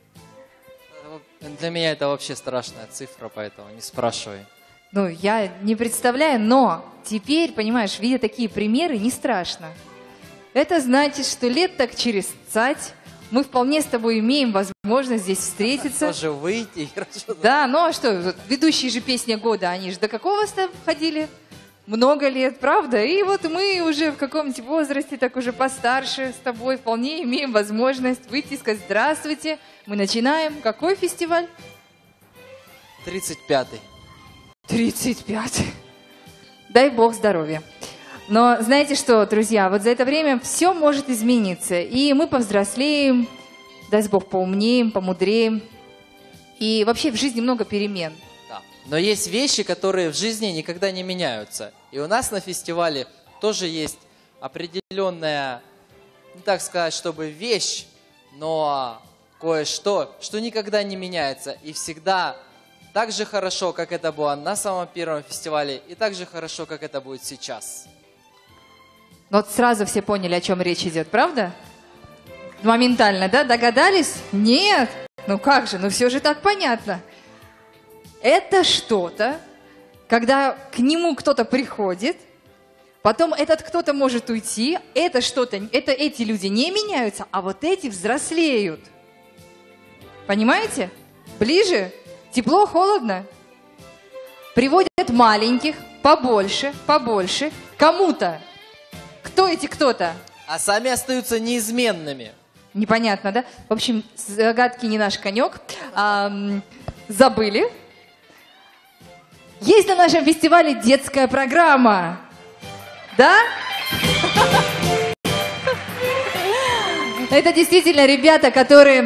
Для меня это вообще страшная цифра, поэтому не спрашивай. Ну, я не представляю, но теперь, понимаешь, видя такие примеры, не страшно. Это значит, что лет так через цать мы вполне с тобой имеем возможность здесь встретиться. Тоже выйти. Хорошо. Да, ну а что, ведущие же «Песня года», они же до какого-то ходили? Много лет, правда? И вот мы уже в каком-нибудь возрасте, так уже постарше, с тобой вполне имеем возможность выйти и сказать: здравствуйте, мы начинаем. Какой фестиваль? тридцать пятый. тридцать пятый. Дай бог здоровья. Но знаете что, друзья, вот за это время все может измениться. И мы повзрослеем, дай бог поумнеем, помудреем. И вообще в жизни много перемен. Да. Но есть вещи, которые в жизни никогда не меняются. И у нас на фестивале тоже есть определенная, не так сказать, чтобы вещь, но кое-что, что никогда не меняется. И всегда так же хорошо, как это было на самом первом фестивале, и так же хорошо, как это будет сейчас. Вот сразу все поняли, о чем речь идет, правда? Моментально, да? Догадались? Нет. Ну как же, ну все же так понятно. Это что-то, когда к нему кто-то приходит, потом этот кто-то может уйти, это что-то, это эти люди не меняются, а вот эти взрослеют. Понимаете? Ближе? Тепло, холодно? Приводят маленьких, побольше, побольше, кому-то. Кто эти кто-то? А сами остаются неизменными. Непонятно, да? В общем, загадки не наш конек. А, забыли. Есть на нашем фестивале детская программа. Да? Это действительно ребята, которые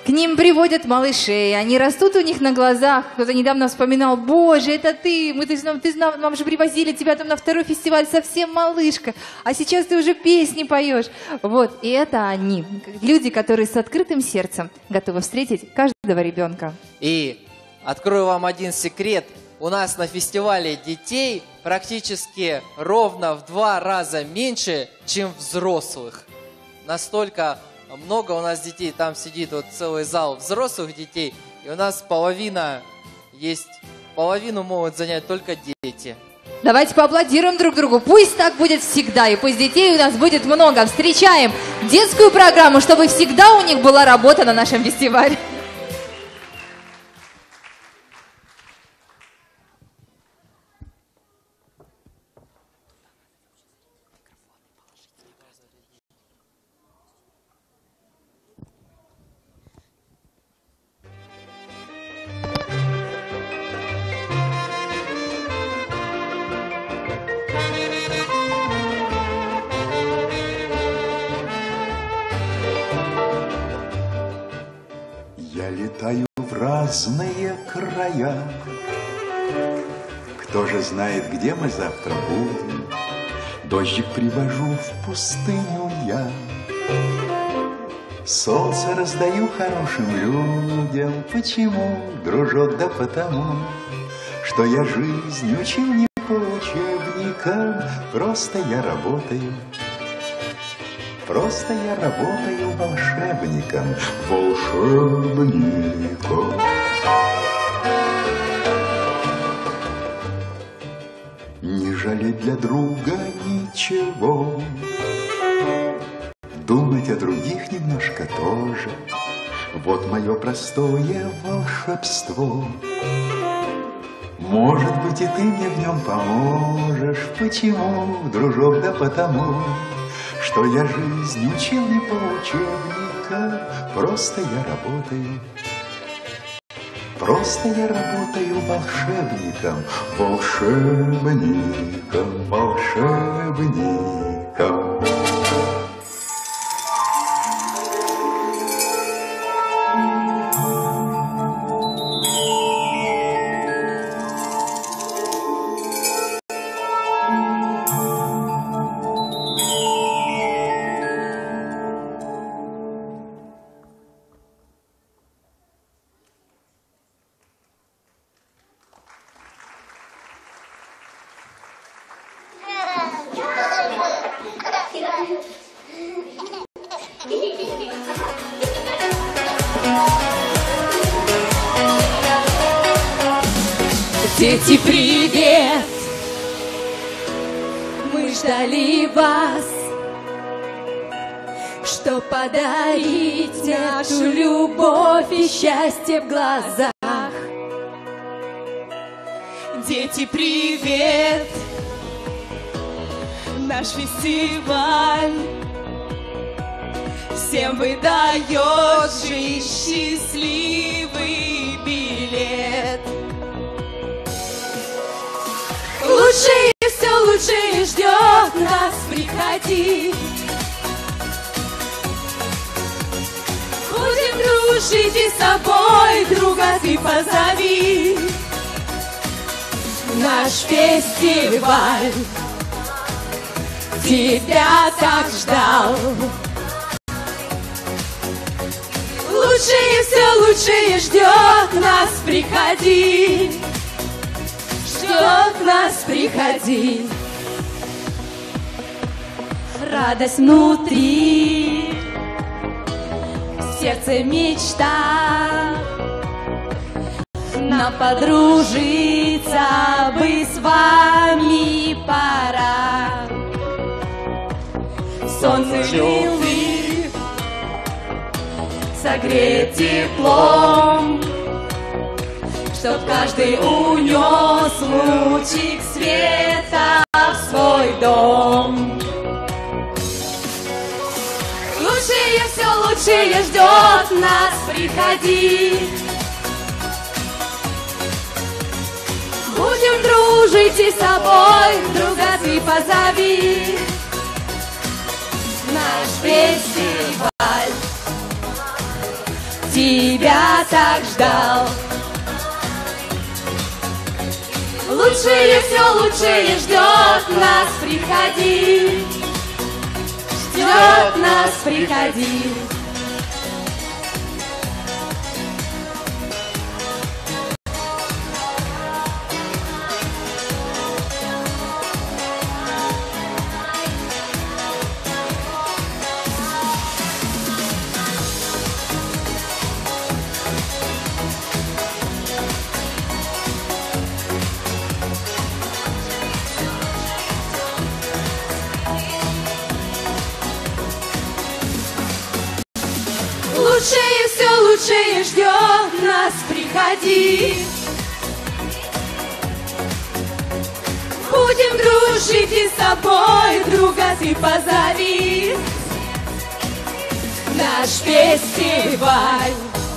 К ним приводят малышей, они растут у них на глазах. Кто-то недавно вспоминал: боже, это ты, мы, ты, ты нам же привозили тебя там на второй фестиваль, совсем малышка, а сейчас ты уже песни поешь. Вот, и это они, люди, которые с открытым сердцем готовы встретить каждого ребенка. И открою вам один секрет. У нас на фестивале детей практически ровно в два раза меньше, чем взрослых. Настолько много у нас детей, там сидит вот целый зал взрослых детей, и у нас половина есть, половину могут занять только дети. Давайте поаплодируем друг другу, пусть так будет всегда, и пусть детей у нас будет много. Встречаем детскую программу, чтобы всегда у них была работа на нашем фестивале. Я летаю в разные края. Кто же знает, где мы завтра будем? Дождик привожу в пустыню я. Солнце раздаю хорошим людям. Почему, дружок? Да потому, что я жизнь учил не по учебникам. Просто я работаю. Просто я работаю волшебником, волшебником. Не жалеть для друга ничего, думать о других немножко тоже. Вот мое простое волшебство. Может быть, и ты мне в нем поможешь. Почему, дружок? Да потому, что я жизнь учил не по учебникам. Просто я работаю. Просто я работаю волшебником, волшебником, волшебником. Дети, привет! Мы ждали вас, что подарить нашу любовь и счастье в глазах. Дети, привет! Наш фестиваль всем выдает жизнь счастливый билет. Лучшее, все лучшее ждет нас, приходи. Будем дружить и с тобой, друга ты позови. Наш фестиваль тебя так ждал. Лучшее, все лучшее ждет нас, приходи. Ждет нас, приходи. Радость внутри, в сердце мечта. Нам подружиться бы с вами пора. Солнце лилы согреть теплом, чтоб каждый унес лучик света в свой дом. Лучшее, все лучшее ждет нас, приходи. Будем дружить и с тобой, друга ты позови. Наш фестиваль тебя так ждал. Лучшее, все лучшее ждет нас, приходи. Ждет нас, приходи. Лучшее, все лучшее ждет нас, приходи. Будем дружить и с тобой, друга ты позови. Наш фестиваль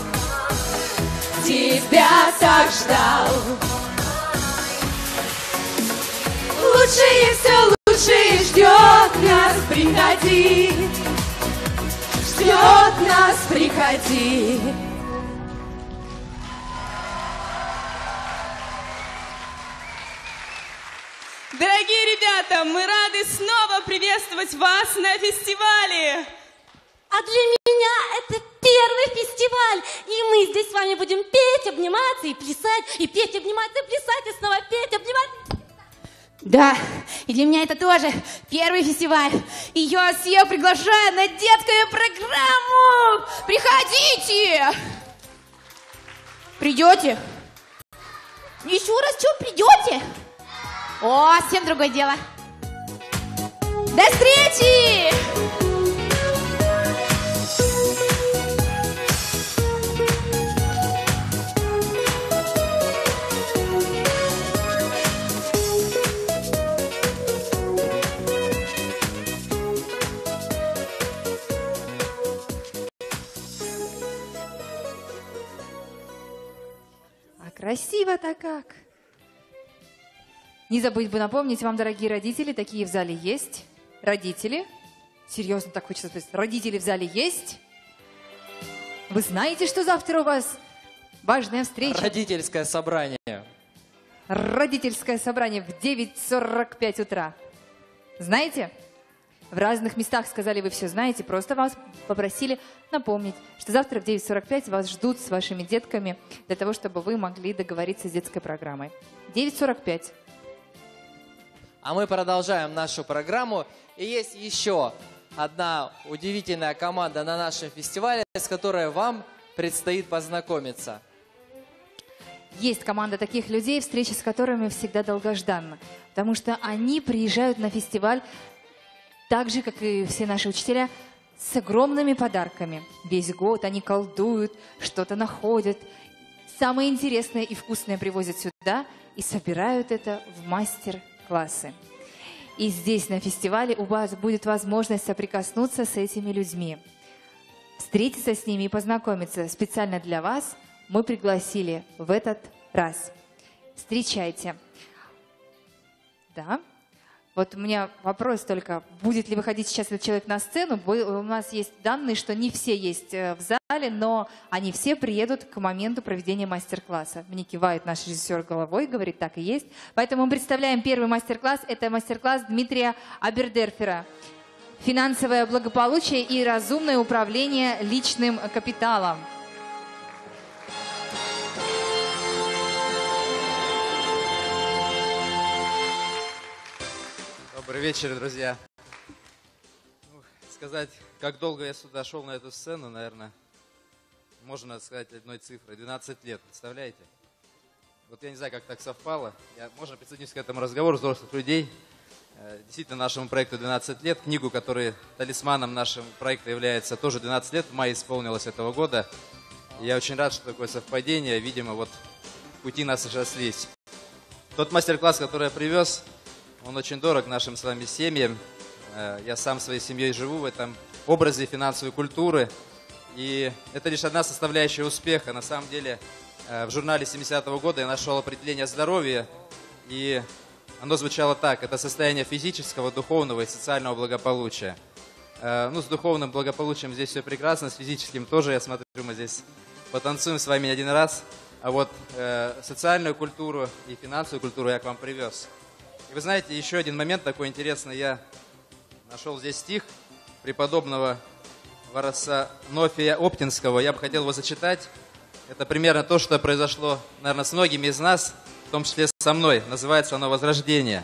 тебя так ждал. Лучшее, все лучшее ждет нас, приходи. Ждет нас, приходи. Дорогие ребята, мы рады снова приветствовать вас на фестивале. А для меня это первый фестиваль, и мы здесь с вами будем петь, обниматься и плясать, и петь, обниматься, и плясать, и снова петь, обниматься. Да, и для меня это тоже первый фестиваль. И я всех приглашаю на детскую программу. Приходите! Придете? Еще раз, что, придете? О, совсем другое дело. До встречи! Красиво-то как! Не забыть бы напомнить вам, дорогие родители, такие в зале есть. Родители? Серьезно, так хочется спросить. Родители в зале есть? Вы знаете, что завтра у вас важная встреча? Родительское собрание. Родительское собрание в девять сорок пять утра. Знаете? В разных местах сказали, вы все знаете, просто вас попросили напомнить, что завтра в девять сорок пять вас ждут с вашими детками для того, чтобы вы могли договориться с детской программой. девять сорок пять. А мы продолжаем нашу программу. И есть еще одна удивительная команда на нашем фестивале, с которой вам предстоит познакомиться. Есть команда таких людей, встреча с которыми всегда долгожданна, потому что они приезжают на фестиваль так же, как и все наши учителя, с огромными подарками. Весь год они колдуют, что-то находят. Самое интересное и вкусное привозят сюда и собирают это в мастер-классы. И здесь, на фестивале, у вас будет возможность соприкоснуться с этими людьми. Встретиться с ними и познакомиться специально для вас мы пригласили в этот раз. Встречайте. Да. Вот у меня вопрос только, будет ли выходить сейчас этот человек на сцену? У нас есть данные, что не все есть в зале, но они все приедут к моменту проведения мастер-класса. Мне кивает наш режиссер головой, говорит, так и есть. Поэтому мы представляем первый мастер-класс. Это мастер-класс Дмитрия Абердерфера. Финансовое благополучие и разумное управление личным капиталом. Добрый вечер, друзья. Ну, сказать, как долго я сюда шел на эту сцену, наверное, можно сказать одной цифрой. двенадцать лет, представляете? Вот я не знаю, как так совпало. Я, можно присоединиться к этому разговору взрослых людей. Действительно, нашему проекту двенадцать лет. Книгу, которая талисманом нашего проекта является, тоже двенадцать лет. В мае исполнилось этого года. И я очень рад, что такое совпадение. Видимо, вот пути нас сошлись. Тот мастер-класс, который я привез, он очень дорог нашим с вами семьям. Я сам своей семьей живу в этом образе финансовой культуры. И это лишь одна составляющая успеха. На самом деле, в журнале семидесятого года я нашел определение здоровья. И оно звучало так. Это состояние физического, духовного и социального благополучия. Ну, с духовным благополучием здесь все прекрасно. С физическим тоже, я смотрю, мы здесь потанцуем с вами один раз. А вот э, социальную культуру и финансовую культуру я к вам привез. И вы знаете, еще один момент такой интересный. Я нашел здесь стих преподобного Варсонофия Оптинского. Я бы хотел его зачитать. Это примерно то, что произошло, наверное, с многими из нас, в том числе со мной. Называется оно «Возрождение».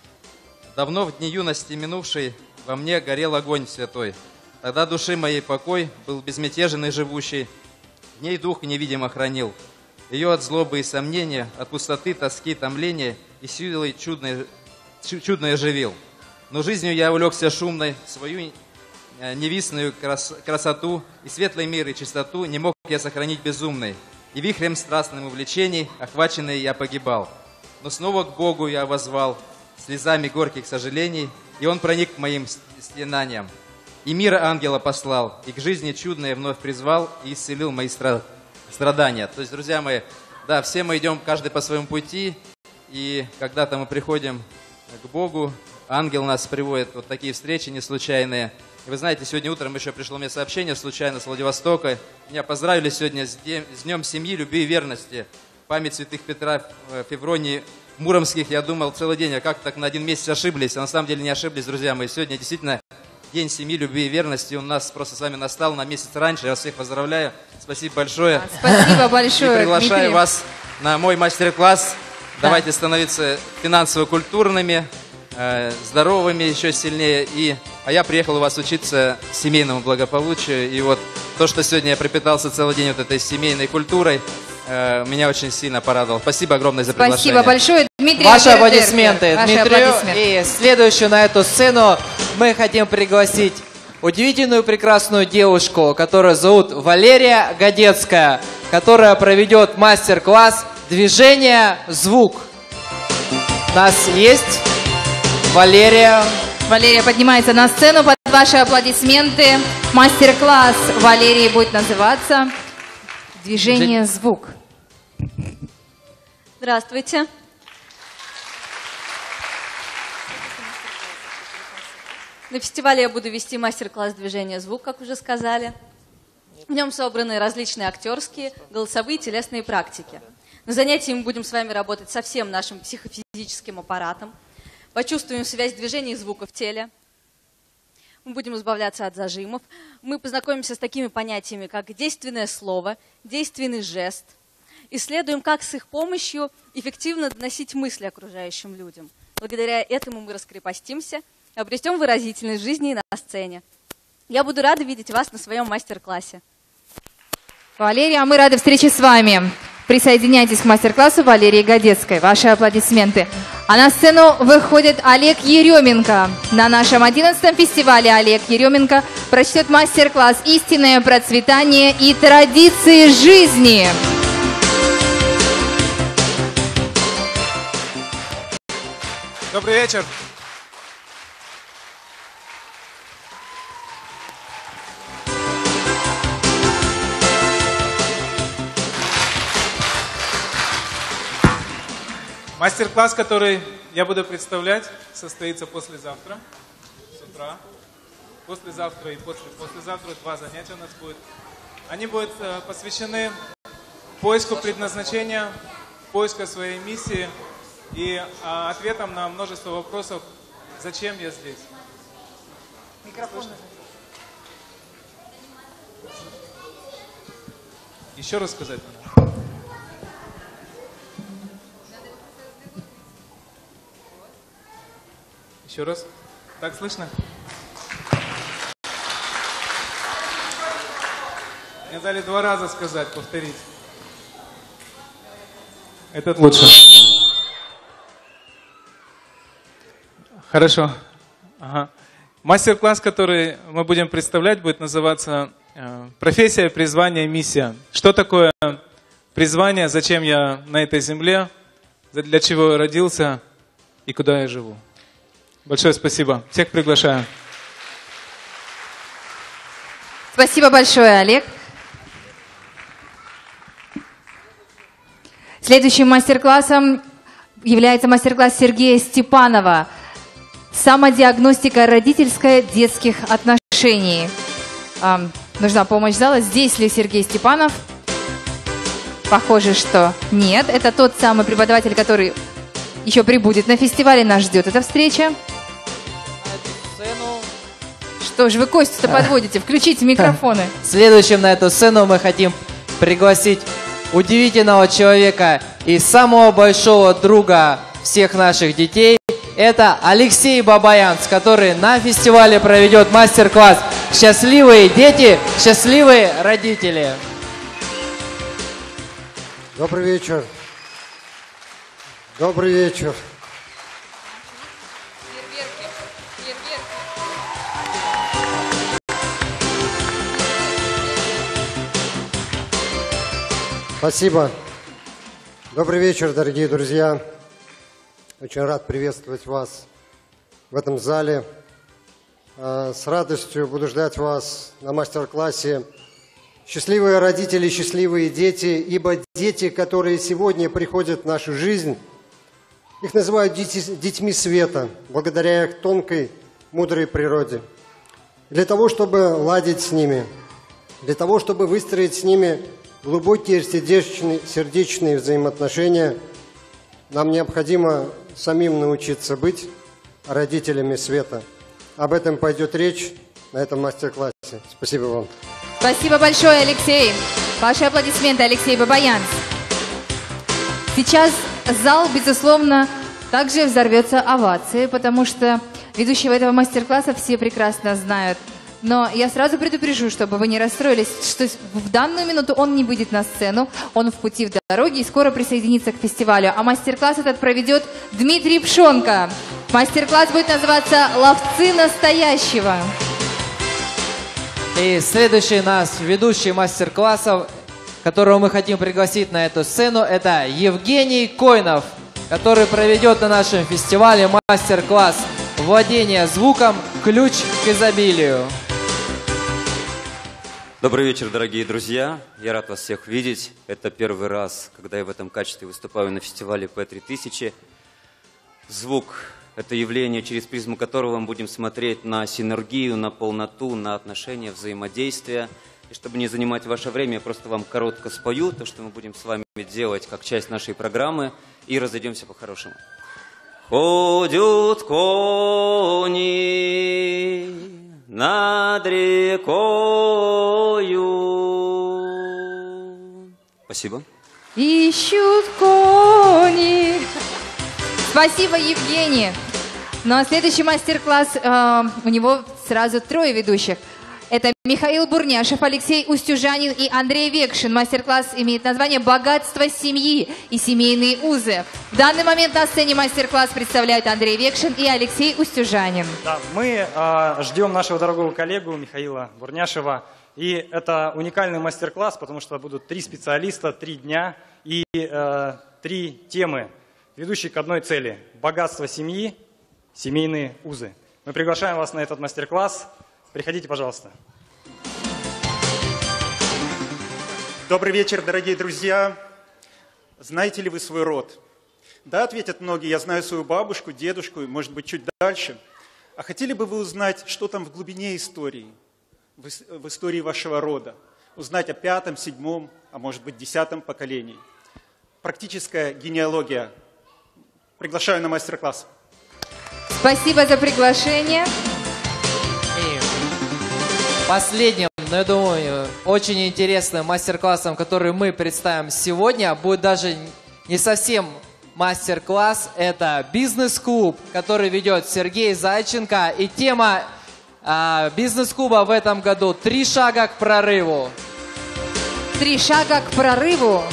«Давно в дни юности минувшей во мне горел огонь святой. Тогда души моей покой был безмятежен и живущий. В ней дух невидимо хранил. Ее от злобы и сомнения, от пустоты, тоски, томления и силой чудной, чудной оживил. Но жизнью я увлекся шумной, свою невистную крас, красоту и светлый мир и чистоту не мог я сохранить безумной. И вихрем страстным увлечений, охваченный, я погибал. Но снова к Богу я воззвал, слезами горьких сожалений, и Он проник к моим стенаниям. И мира ангела послал, и к жизни чудной вновь призвал, и исцелил мои стра... страдания». То есть, друзья мои, да, все мы идем, каждый по своему пути, и когда-то мы приходим к Богу, ангел нас приводит, вот такие встречи неслучайные. И вы знаете, сегодня утром еще пришло мне сообщение случайно с Владивостока. Меня поздравили сегодня с Днем семьи, любви и верности. Память святых Петра, Февронии, Муромских. Я думал целый день, а как так на один месяц ошиблись? А на самом деле не ошиблись, друзья мои. Сегодня действительно День семьи, любви и верности. Он у нас просто с вами настал на месяц раньше. Я вас всех поздравляю. Спасибо большое. Спасибо большое, И приглашаю Дмитрий. вас на мой мастер-класс. Да. Давайте становиться финансово-культурными, э, здоровыми еще сильнее. И, а я приехал у вас учиться семейному благополучию. И вот то, что сегодня я пропитался целый день вот этой семейной культурой, э, меня очень сильно порадовало. Спасибо огромное за приглашение. Спасибо большое, Дмитрий. Ваши Абердеркер. аплодисменты Ваши Дмитрию. аплодисменты. И следующую на эту сцену мы хотим пригласить удивительную прекрасную девушку, которую зовут Валерия Годецкая, которая проведет мастер-класс «Движение, звук». У нас есть Валерия. Валерия поднимается на сцену под ваши аплодисменты. Мастер-класс Валерии будет называться «Движение, звук». Здравствуйте. На фестивале я буду вести мастер-класс «Движение, звук», как уже сказали. В нем собраны различные актерские, голосовые и телесные практики. На занятии мы будем с вами работать со всем нашим психофизическим аппаратом. Почувствуем связь движения и звука в теле. Мы будем избавляться от зажимов. Мы познакомимся с такими понятиями, как действенное слово, действенный жест. Исследуем, как с их помощью эффективно доносить мысли окружающим людям. Благодаря этому мы раскрепостимся, обретем выразительность жизни и на сцене. Я буду рада видеть вас на своем мастер-классе. Валерия, а мы рады встрече с вами. Присоединяйтесь к мастер-классу Валерии Годецкой. Ваши аплодисменты. А на сцену выходит Олег Еременко. На нашем одиннадцатом фестивале Олег Еременко прочтет мастер-класс «Истинное процветание и традиции жизни». Добрый вечер. Мастер-класс, который я буду представлять, состоится послезавтра, с утра. Послезавтра и после послезавтра два занятия у нас будет. Они будут посвящены поиску предназначения, поиску своей миссии и ответам на множество вопросов, зачем я здесь. Микрофон. Еще раз сказать надо. Еще раз. Так слышно? Мне дали два раза сказать, повторить. Этот лучше. Хорошо. Ага. Мастер-класс, который мы будем представлять, будет называться э, «Профессия, призвание, миссия». Что такое призвание, зачем я на этой земле, для чего я родился и куда я живу. Большое спасибо. Всех приглашаю. Спасибо большое, Олег. Следующим мастер-классом является мастер-класс Сергея Степанова «Самодиагностика родительско-детских отношений». А, нужна помощь зала. Здесь ли Сергей Степанов? Похоже, что нет. Это тот самый преподаватель, который еще прибудет на фестивале. Нас ждет эта встреча. Что ж вы Костю-то подводите? Включите микрофоны. Следующим на эту сцену мы хотим пригласить удивительного человека и самого большого друга всех наших детей. Это Алексей Бабаянц, который на фестивале проведет мастер-класс «Счастливые дети, счастливые родители». Добрый вечер. Добрый вечер. Спасибо. Добрый вечер, дорогие друзья. Очень рад приветствовать вас в этом зале. С радостью буду ждать вас на мастер-классе «Счастливые родители, счастливые дети», ибо дети, которые сегодня приходят в нашу жизнь, их называют детьми света, благодаря их тонкой, мудрой природе. Для того, чтобы ладить с ними, для того, чтобы выстроить с ними глубокие сердечные, сердечные взаимоотношения, нам необходимо самим научиться быть родителями света. Об этом пойдет речь на этом мастер-классе. Спасибо вам. Спасибо большое, Алексей. Ваши аплодисменты, Алексей Бабаянц. Сейчас зал, безусловно, также взорвется овацией, потому что ведущего этого мастер-класса все прекрасно знают. Но я сразу предупрежу, чтобы вы не расстроились, что в данную минуту он не выйдет на сцену, он в пути в дороге и скоро присоединится к фестивалю. А мастер-класс этот проведет Дмитрий Пшонка. Мастер-класс будет называться «Ловцы настоящего». И следующий наш ведущий мастер-классов, которого мы хотим пригласить на эту сцену, это Евгений Койнов, который проведет на нашем фестивале мастер-класс «Владение звуком. Ключ к изобилию». Добрый вечер, дорогие друзья. Я рад вас всех видеть. Это первый раз, когда я в этом качестве выступаю на фестивале пэ три тысячи. Звук – это явление, через призму которого мы будем смотреть на синергию, на полноту, на отношения, взаимодействия. И чтобы не занимать ваше время, я просто вам коротко спою то, что мы будем с вами делать как часть нашей программы, и разойдемся по-хорошему. Ходят кони над рекою. Спасибо. Ищут кони. Спасибо, Евгений. Ну а следующий мастер-класс, э, у него сразу трое ведущих. Это Михаил Бурняшев, Алексей Устюжанин и Андрей Векшин. Мастер-класс имеет название «Богатство семьи и семейные узы». В данный момент на сцене мастер-класс представляют Андрей Векшин и Алексей Устюжанин. Да, мы э, ждем нашего дорогого коллегу Михаила Бурняшева. И это уникальный мастер-класс, потому что будут три специалиста, три дня и э, три темы, ведущие к одной цели – богатство семьи, семейные узы. Мы приглашаем вас на этот мастер-класс. Приходите, пожалуйста. Добрый вечер, дорогие друзья. Знаете ли вы свой род? Да, ответят многие. Я знаю свою бабушку, дедушку, может быть, чуть дальше. А хотели бы вы узнать, что там в глубине истории, в истории вашего рода? Узнать о пятом, седьмом, а может быть, десятом поколении. Практическая генеалогия. Приглашаю на мастер-класс. Спасибо за приглашение. Последним, но я думаю, очень интересным мастер-классом, который мы представим сегодня, будет даже не совсем мастер-класс, это бизнес-клуб, который ведет Сергей Зайченко. И тема а, бизнес-клуба в этом году «Три шага к прорыву». Три шага к прорыву.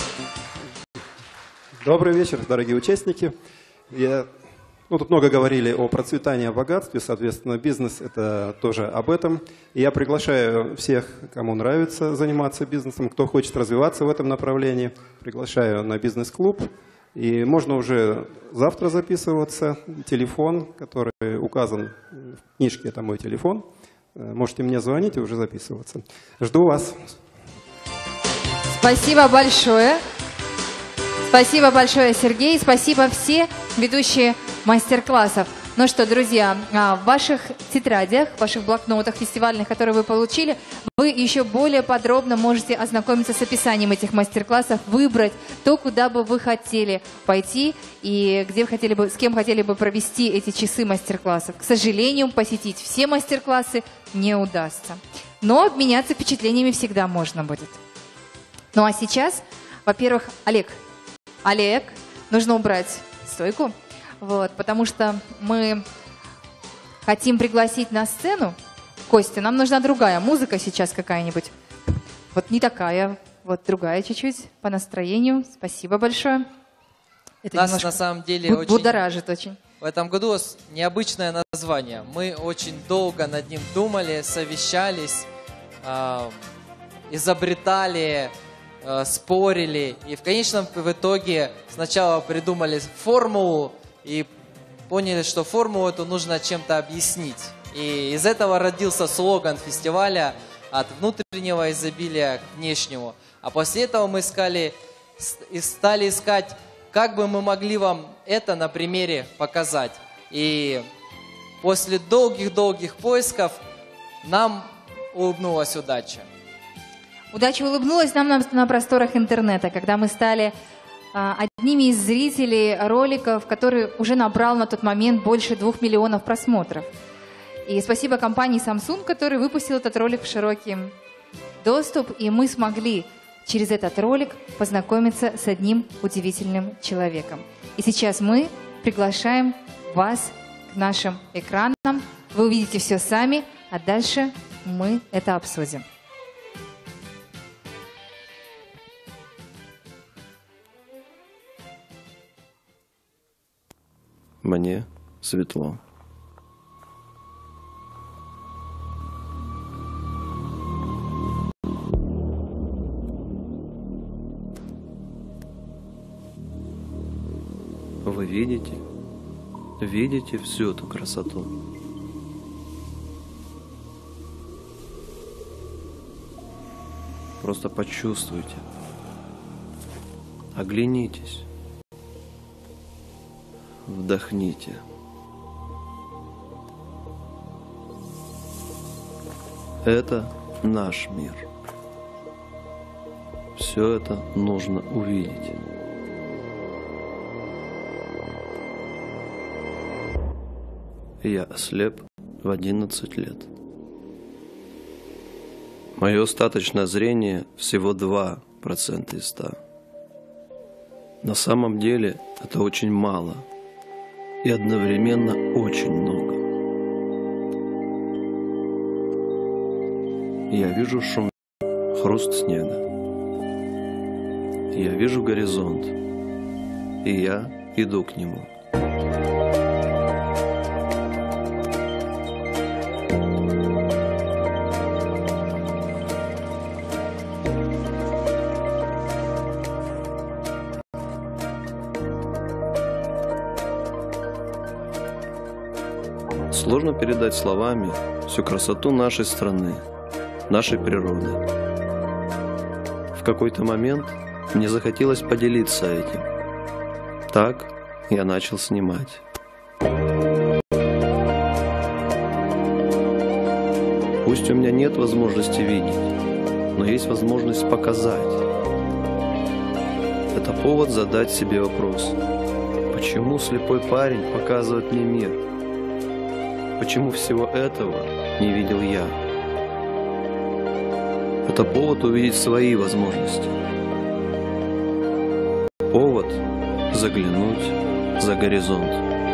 Добрый вечер, дорогие участники. Я... Ну, тут много говорили о процветании, о богатстве, соответственно, бизнес – это тоже об этом. И я приглашаю всех, кому нравится заниматься бизнесом, кто хочет развиваться в этом направлении, приглашаю на бизнес-клуб. И можно уже завтра записываться. Телефон, который указан в книжке, это мой телефон. Можете мне звонить и уже записываться. Жду вас. Спасибо большое. Спасибо большое, Сергей. Спасибо все ведущие мастер-классов. Ну что, друзья, в ваших тетрадях, в ваших блокнотах фестивальных, которые вы получили, вы еще более подробно можете ознакомиться с описанием этих мастер-классов, выбрать то, куда бы вы хотели пойти и где вы хотели бы, с кем хотели бы провести эти часы мастер-классов. К сожалению, посетить все мастер-классы не удастся. Но обменяться впечатлениями всегда можно будет. Ну а сейчас, во-первых, Олег, Олег, нужно убрать стойку. Вот, потому что мы хотим пригласить на сцену Костя. Нам нужна другая музыка сейчас какая-нибудь. Вот не такая, вот другая чуть-чуть по настроению. Спасибо большое. Это Нас на самом деле буд- очень... будоражит очень. В этом году необычное название. Мы очень долго над ним думали, совещались, э, изобретали, э, спорили. И в конечном в итоге сначала придумали формулу, и поняли, что формулу эту нужно чем-то объяснить. И из этого родился слоган фестиваля «От внутреннего изобилия к внешнему». А после этого мы искали, стали искать, как бы мы могли вам это на примере показать. И после долгих-долгих поисков нам улыбнулась удача. Удача улыбнулась нам на, на просторах интернета, когда мы стали одними из зрителей роликов, который уже набрал на тот момент больше двух миллионов просмотров. И спасибо компании Samsung, который выпустил этот ролик в широкий доступ, и мы смогли через этот ролик познакомиться с одним удивительным человеком. И сейчас мы приглашаем вас к нашим экранам. Вы увидите все сами, а дальше мы это обсудим. Мне светло. Вы видите? Видите всю эту красоту? Просто почувствуйте. Оглянитесь. Вдохните. Это наш мир. Все это нужно увидеть. Я ослеп в одиннадцать лет. Мое остаточное зрение всего два процента из ста. На самом деле это очень мало и одновременно очень много. Я вижу шум, хруст снега. Я вижу горизонт, и я иду к нему. Сложно передать словами всю красоту нашей страны, нашей природы. В какой-то момент мне захотелось поделиться этим. Так я начал снимать. Пусть у меня нет возможности видеть, но есть возможность показать. Это повод задать себе вопрос: почему слепой парень показывает мне мир? Почему всего этого не видел я? Это повод увидеть свои возможности. Повод заглянуть за горизонт.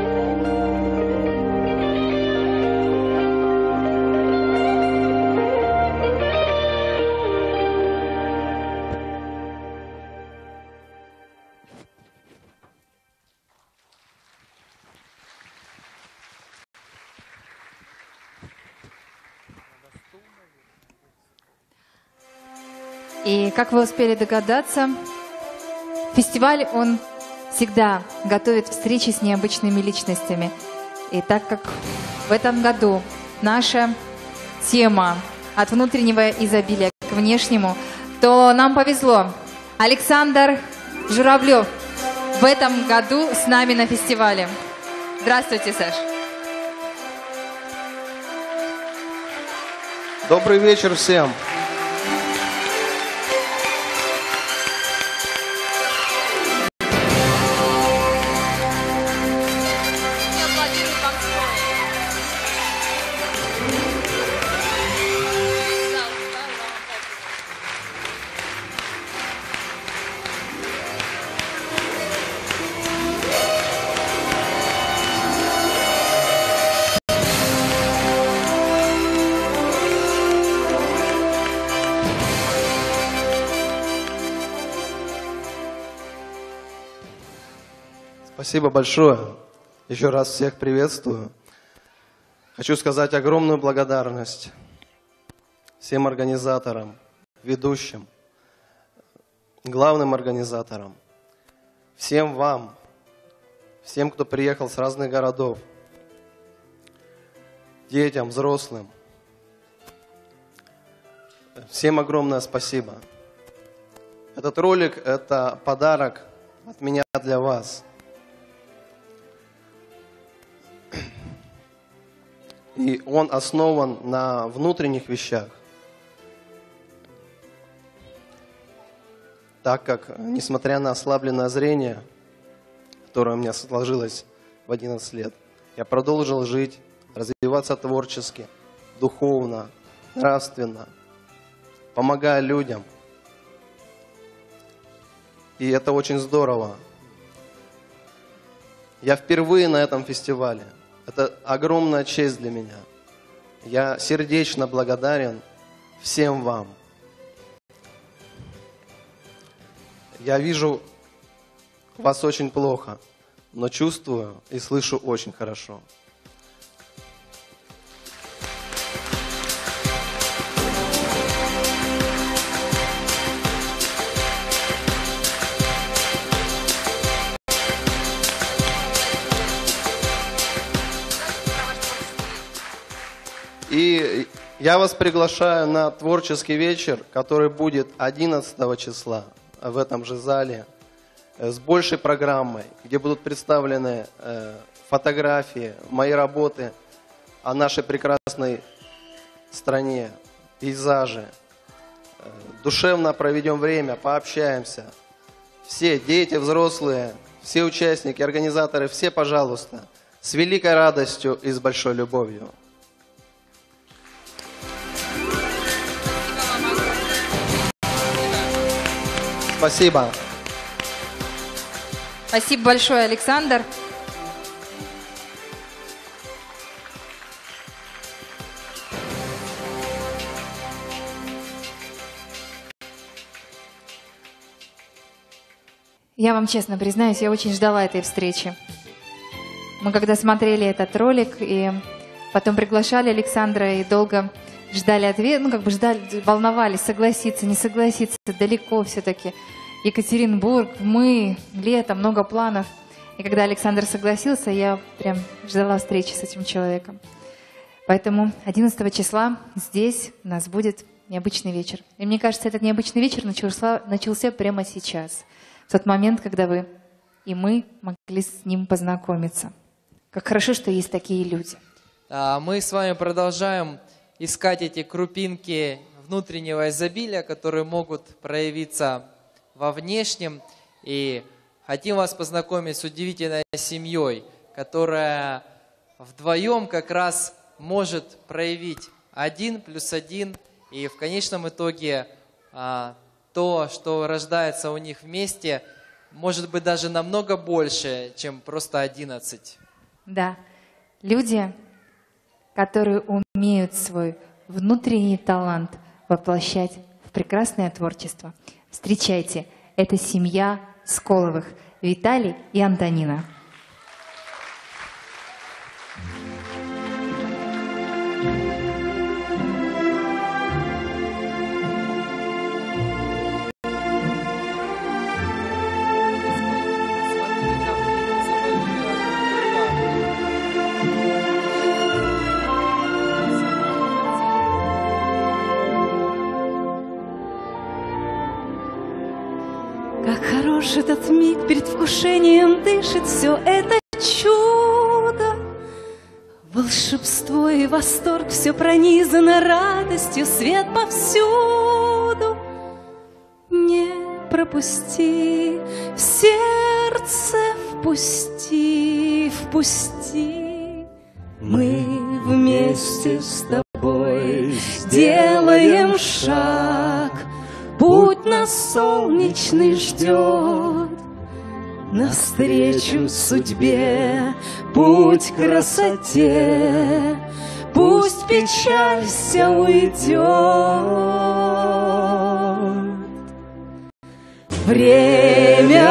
И как вы успели догадаться, фестиваль, он всегда готовит встречи с необычными личностями. И так как в этом году наша тема «От внутреннего изобилия к внешнему», то нам повезло. Александр Журавлев в этом году с нами на фестивале. Здравствуйте, Саш. Добрый вечер всем. Спасибо большое. Еще раз всех приветствую. Хочу сказать огромную благодарность всем организаторам, ведущим, главным организаторам, всем вам, всем, кто приехал с разных городов, детям, взрослым. Всем огромное спасибо. Этот ролик – это подарок от меня для вас. И он основан на внутренних вещах. Так как, несмотря на ослабленное зрение, которое у меня сложилось в одиннадцать лет, я продолжил жить, развиваться творчески, духовно, нравственно, помогая людям. И это очень здорово. Я впервые на этом фестивале. Это огромная честь для меня. Я сердечно благодарен всем вам. Я вижу вас очень плохо, но чувствую и слышу очень хорошо. И я вас приглашаю на творческий вечер, который будет одиннадцатого числа в этом же зале, с большей программой, где будут представлены фотографии, мои работы о нашей прекрасной стране, пейзажи. Душевно проведем время, пообщаемся. Все дети, взрослые, все участники, организаторы, все, пожалуйста, с великой радостью и с большой любовью. Спасибо. Спасибо большое, Александр. Я вам честно признаюсь, я очень ждала этой встречи. Мы когда смотрели этот ролик и потом приглашали Александра и долго ждали ответ, ну как бы ждали, волновались, согласиться, не согласиться, далеко все-таки. Екатеринбург, мы, лето, много планов. И когда Александр согласился, я прям ждала встречи с этим человеком. Поэтому одиннадцатого числа здесь у нас будет необычный вечер. И мне кажется, этот необычный вечер начался, начался прямо сейчас. В тот момент, когда вы и мы могли с ним познакомиться. Как хорошо, что есть такие люди. Мы с вами продолжаем искать эти крупинки внутреннего изобилия, которые могут проявиться во внешнем. И хотим вас познакомить с удивительной семьей, которая вдвоем как раз может проявить один плюс один. И в конечном итоге а, то, что рождается у них вместе, может быть даже намного больше, чем просто одиннадцать. Да, люди, которые умеют свой внутренний талант воплощать в прекрасное творчество. Встречайте, это семья Сколовых, Виталий и Антонина. Как хорош этот миг, предвкушением дышит все это чудо. Волшебство и восторг, все пронизано радостью, свет повсюду. Не пропусти, в сердце впусти, впусти. Мы вместе с тобой делаем шаг, путь нас солнечный ждет. Навстречу судьбе, путь к красоте, пусть печаль вся уйдет. Время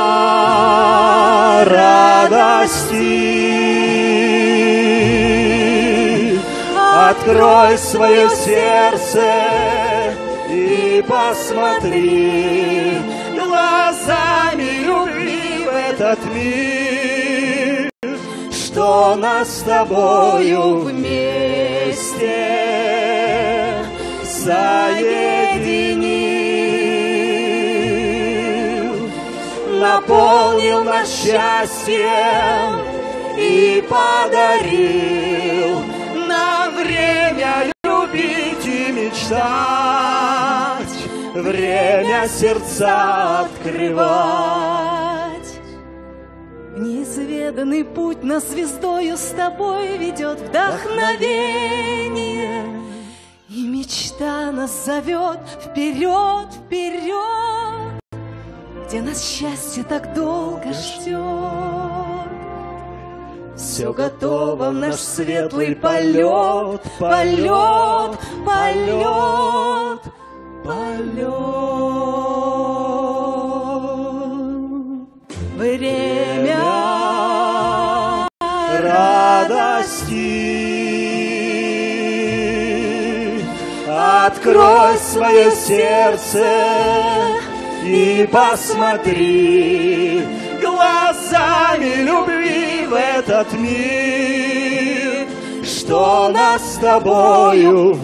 радости, открой свое сердце и посмотри глазами любви в этот мир, что нас с тобою вместе соединил, наполнил нас счастьем и подарил нам время любить и мечтать, время сердца открывать. Неизведанный путь нас звездою с тобой ведет вдохновение, и мечта нас зовет вперед, вперед, где нас счастье так долго ждет. Все готово в наш светлый полет, полет, полет, полет. Время радости, открой свое сердце и посмотри глазами любви в этот мир, что нас с тобою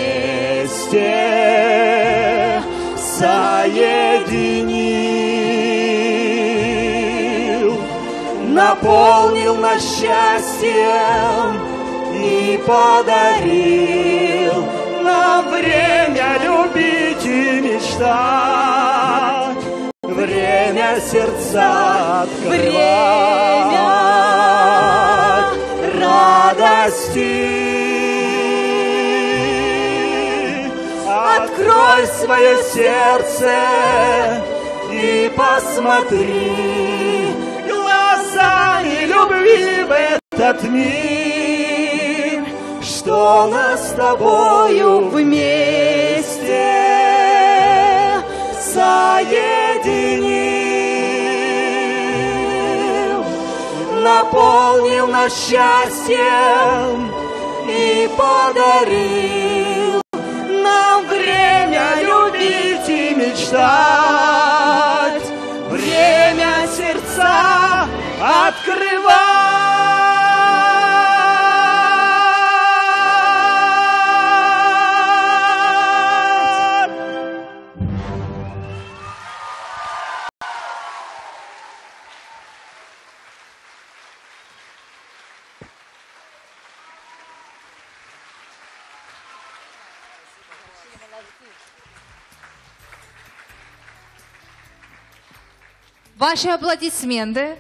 вместе соединил, наполнил нас счастьем и подарил нам время любить и мечтать, время сердца открывать, время радости. Открой свое сердце и посмотри глазами любви в этот мир, что нас с тобою вместе соединил, наполнил нас счастьем и подарил нам время любить и мечтать, время сердца открывать. Ваши аплодисменты.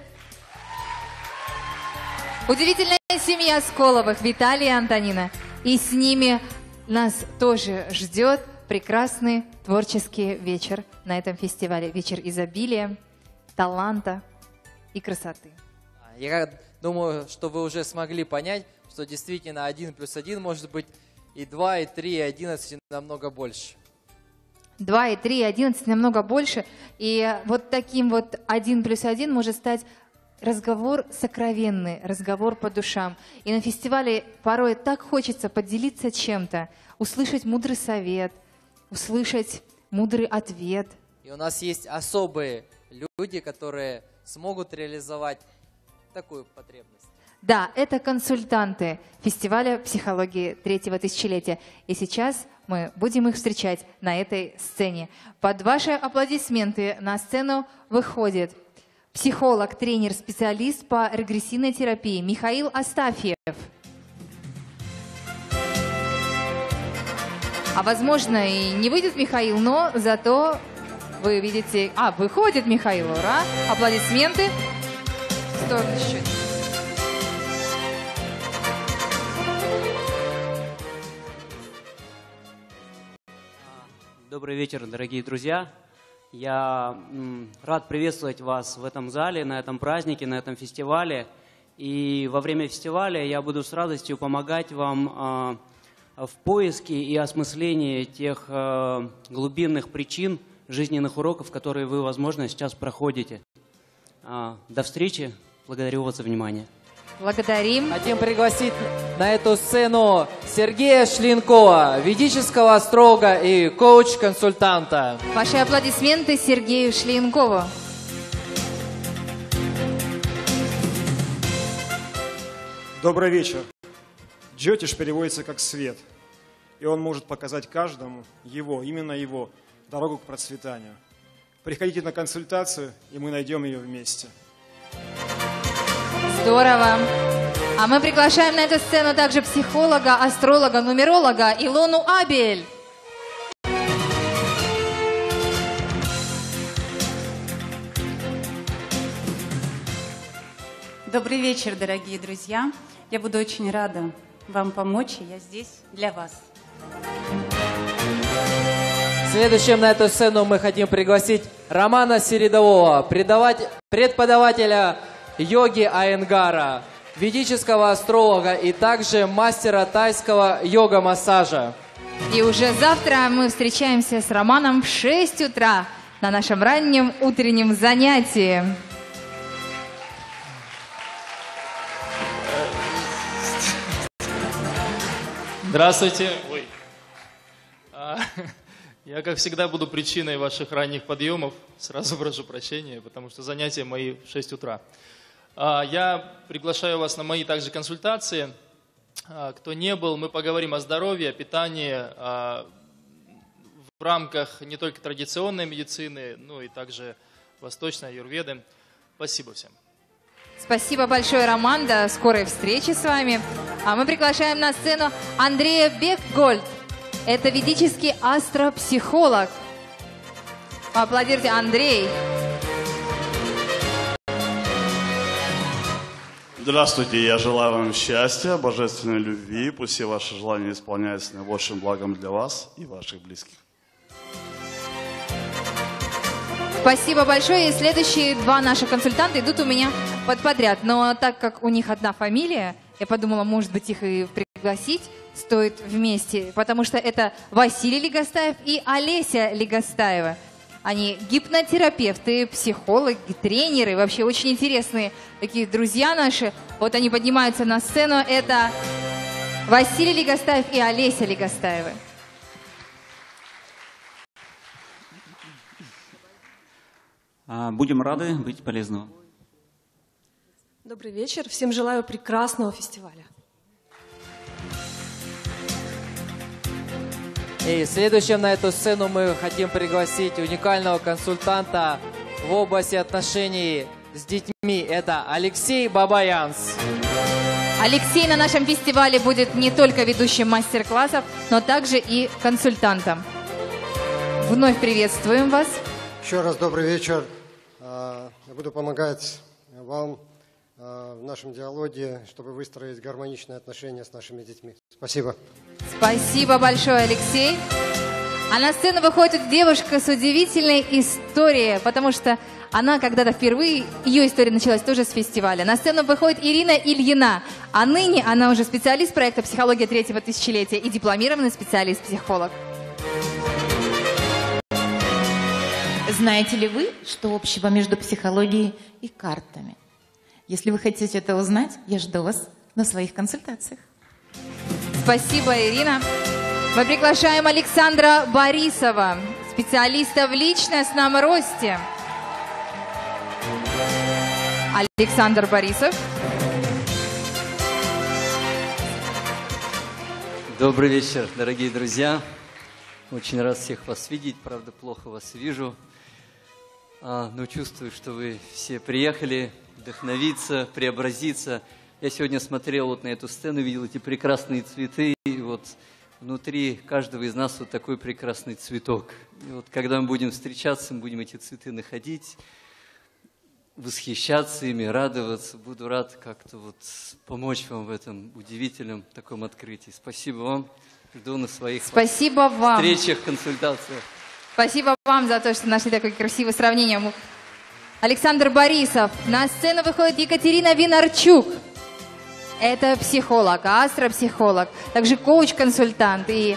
Удивительная семья Сколовых, Виталий и Антонина. И с ними нас тоже ждет прекрасный творческий вечер на этом фестивале. Вечер изобилия, таланта и красоты. Я думаю, что вы уже смогли понять, что действительно один плюс один может быть и два, и три, и одиннадцать, и намного больше. два и три, и одиннадцать намного больше. И вот таким вот один плюс один может стать разговор сокровенный, разговор по душам. И на фестивале порой так хочется поделиться чем-то, услышать мудрый совет, услышать мудрый ответ. И у нас есть особые люди, которые смогут реализовать такую потребность. Да, это консультанты фестиваля психологии третьего тысячелетия. И сейчас мы будем их встречать на этой сцене. Под ваши аплодисменты на сцену выходит психолог, тренер, специалист по регрессивной терапии Михаил Астафьев. А возможно и не выйдет Михаил, но зато вы видите... А, выходит Михаил, ура! Аплодисменты. В сторону чуть-чуть. Добрый вечер, дорогие друзья. Я м, рад приветствовать вас в этом зале, на этом празднике, на этом фестивале. И во время фестиваля я буду с радостью помогать вам э, в поиске и осмыслении тех э, глубинных причин, жизненных уроков, которые вы, возможно, сейчас проходите. Э, до встречи. Благодарю вас за внимание. Благодарим. Хотим пригласить на эту сцену Сергея Шлинкова, ведического астролога и коуч-консультанта. Ваши аплодисменты Сергею Шлинкову. Добрый вечер. Джотиш переводится как свет, и он может показать каждому его, именно его, дорогу к процветанию. Приходите на консультацию, и мы найдем ее вместе. Здорово. А мы приглашаем на эту сцену также психолога, астролога, нумеролога Илону Абель. Добрый вечер, дорогие друзья. Я буду очень рада вам помочь, и я здесь для вас. Следующим на эту сцену мы хотим пригласить Романа Середового, преподавателя йоги Айенгара, ведического астролога и также мастера тайского йога-массажа. И уже завтра мы встречаемся с Романом в шесть утра на нашем раннем утреннем занятии. Здравствуйте. Ой. А, я, как всегда, буду причиной ваших ранних подъемов. Сразу прошу прощения, потому что занятия мои в шесть утра. А, я приглашаю вас на мои также консультации. А, кто не был, мы поговорим о здоровье, о питании а, в рамках не только традиционной медицины, но и также восточной аюрведы. Спасибо всем. Спасибо большое, Роман. До скорой встречи с вами. А мы приглашаем на сцену Андрея Бекгольд. Это ведический астропсихолог. Поаплодируйте, Андрей. Здравствуйте, я желаю вам счастья, божественной любви. Пусть все ваши желания исполняются наибольшим благом для вас и ваших близких. Спасибо большое. И следующие два наших консультанта идут у меня под подряд. Но так как у них одна фамилия, я подумала, может быть, их и пригласить стоит вместе. Потому что это Василий Легостаев и Олеся Легостаева. Они гипнотерапевты, психологи, тренеры. Вообще очень интересные такие друзья наши. Вот они поднимаются на сцену. Это Василий Легостаев и Олеся Легостаева. Будем рады быть полезным. Добрый вечер. Всем желаю прекрасного фестиваля. И следующим на эту сцену мы хотим пригласить уникального консультанта в области отношений с детьми. Это Алексей Бабаянс. Алексей на нашем фестивале будет не только ведущим мастер-классов, но также и консультантом. Вновь приветствуем вас. Еще раз добрый вечер. Я буду помогать вам в нашем диалоге, чтобы выстроить гармоничные отношения с нашими детьми. Спасибо. Спасибо большое, Алексей. А на сцену выходит девушка с удивительной историей, потому что она когда-то впервые, ее история началась тоже с фестиваля. На сцену выходит Ирина Ильина, а ныне она уже специалист проекта «Психология третьего тысячелетия» и дипломированный специалист-психолог. Знаете ли вы, что общего между психологией и картами? Если вы хотите это узнать, я жду вас на своих консультациях. Спасибо, Ирина. Мы приглашаем Александра Борисова, специалиста в личностном росте. Александр Борисов. Добрый вечер, дорогие друзья. Очень рад всех вас видеть. Правда, плохо вас вижу. А, но чувствую, что вы все приехали вдохновиться, преобразиться. Я сегодня смотрел вот на эту сцену, видел эти прекрасные цветы. И вот внутри каждого из нас вот такой прекрасный цветок. И вот когда мы будем встречаться, мы будем эти цветы находить, восхищаться ими, радоваться. Буду рад как-то вот помочь вам в этом удивительном таком открытии. Спасибо вам. Жду на своих Спасибо вам. встречах, консультациях. Спасибо вам за то, что нашли такое красивое сравнение. Александр Борисов. На сцену выходит Екатерина Винарчук. Это психолог, астропсихолог, также коуч-консультант. И...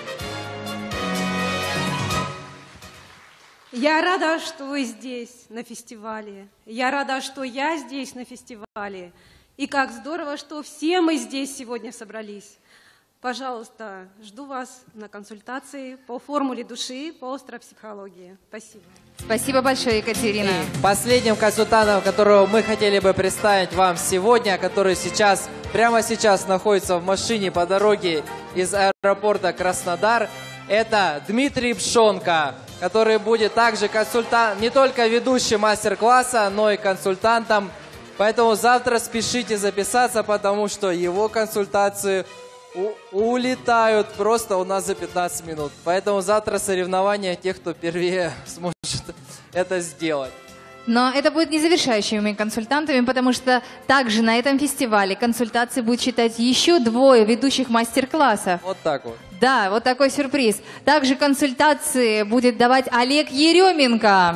Я рада, что вы здесь, на фестивале. Я рада, что я здесь, на фестивале. И как здорово, что все мы здесь сегодня собрались. Пожалуйста, жду вас на консультации по формуле души, по астропсихологии. Спасибо. Спасибо большое, Екатерина. И последним консультантом, которого мы хотели бы представить вам сегодня, который сейчас, прямо сейчас находится в машине по дороге из аэропорта Краснодар, это Дмитрий Пшонка, который будет также консультант, не только ведущим мастер-класса, но и консультантом. Поэтому завтра спешите записаться, потому что его консультации у- улетают просто у нас за пятнадцать минут. Поэтому завтра соревнования тех, кто первее сможет это сделать. Но это будет не завершающими консультантами, потому что также на этом фестивале консультации будут читать еще двое ведущих мастер-классов. Вот так вот. Да, вот такой сюрприз. Также консультации будет давать Олег Еременко.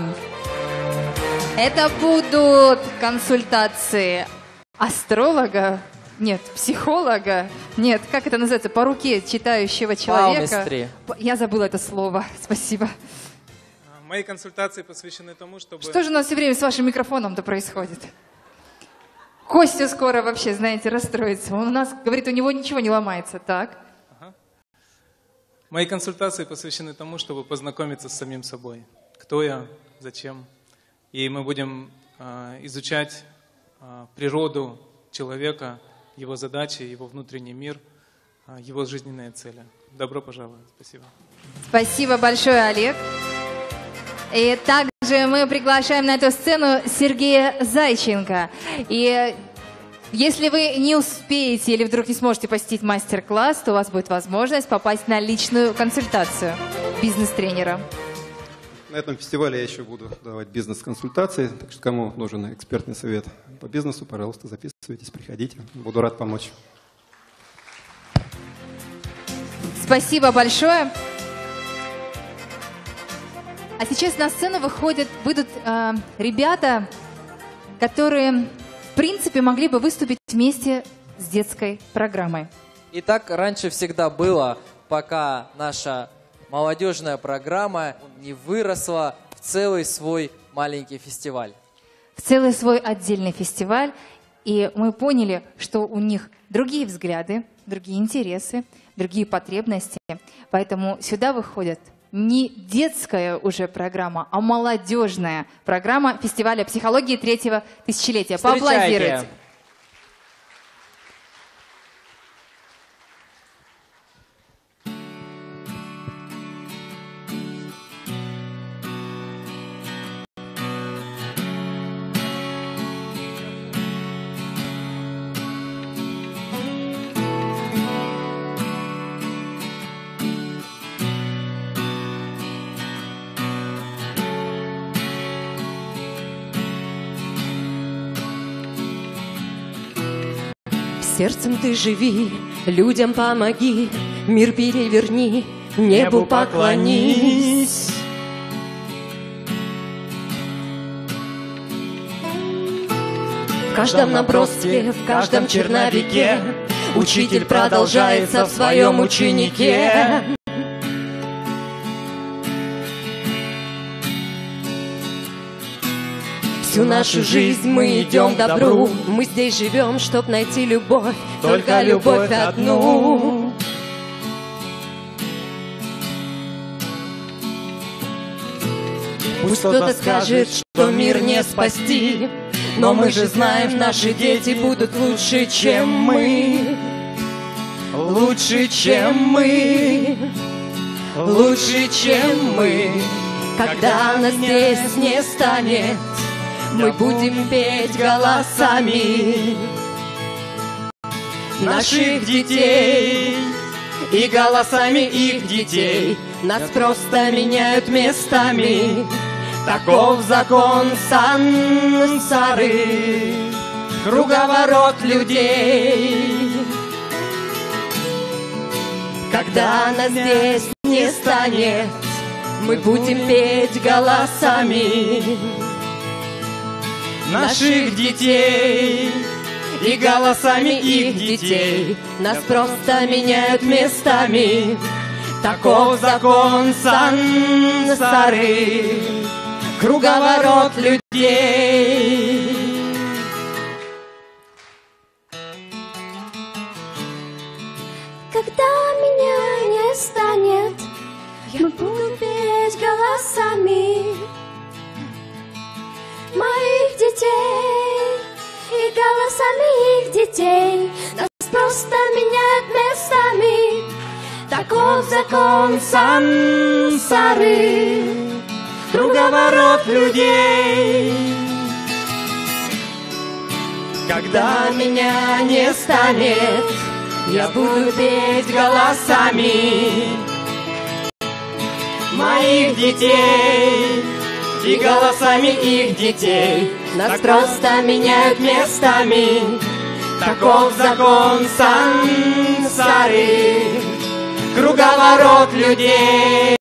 Это будут консультации астролога, нет, психолога, нет, как это называется, по руке читающего человека. Палмистри. Я забыла это слово, спасибо. Мои консультации посвящены тому, чтобы... Что же у нас все время с вашим микрофоном-то происходит? Костя скоро вообще, знаете, расстроится. Он у нас говорит, у него ничего не ломается, так? Ага. Мои консультации посвящены тому, чтобы познакомиться с самим собой. Кто я, зачем. И мы будем э, изучать э, природу человека, его задачи, его внутренний мир, э, его жизненные цели. Добро пожаловать. Спасибо. Спасибо большое, Олег. И также мы приглашаем на эту сцену Сергея Зайченко. И если вы не успеете или вдруг не сможете посетить мастер-класс, то у вас будет возможность попасть на личную консультацию бизнес-тренера. На этом фестивале я еще буду давать бизнес-консультации, так что кому нужен экспертный совет по бизнесу, пожалуйста, записывайтесь, приходите. Буду рад помочь. Спасибо большое. А сейчас на сцену выходят, выйдут э, ребята, которые, в принципе, могли бы выступить вместе с детской программой. И так раньше всегда было, пока наша молодежная программа не выросла в целый свой маленький фестиваль. В целый свой отдельный фестиваль. И мы поняли, что у них другие взгляды, другие интересы, другие потребности. Поэтому сюда выходят не детская уже программа, а молодежная программа фестиваля психологии третьего тысячелетия. Поаплодируйте. Сердцем ты живи, людям помоги, мир переверни, небу поклонись. В каждом наброске, в каждом черновике учитель продолжается в своем ученике. Всю нашу жизнь мы идем к добру. Мы здесь живем, чтоб найти любовь, только любовь одну. Пусть кто-то скажет, что мир не спасти, но мы же знаем, наши дети будут лучше, чем мы. Лучше, чем мы. Лучше, чем мы. Когда нас здесь не станет, мы будем петь голосами наших детей и голосами их детей. Нас просто меняют местами. Таков закон сансары, круговорот людей. Когда нас здесь не станет, мы будем петь голосами наших детей и голосами их детей. Нас просто меняют местами. Таков закон сансары, круговорот людей. Когда меня не станет, я буду петь голосами моих детей и голосами их детей. Нас просто меняют местами. Таков закон сансары, круговорот людей. Когда меня не станет, я буду петь голосами моих детей и голосами их детей. Нас просто меняют местами. Таков закон сансары, круговорот людей.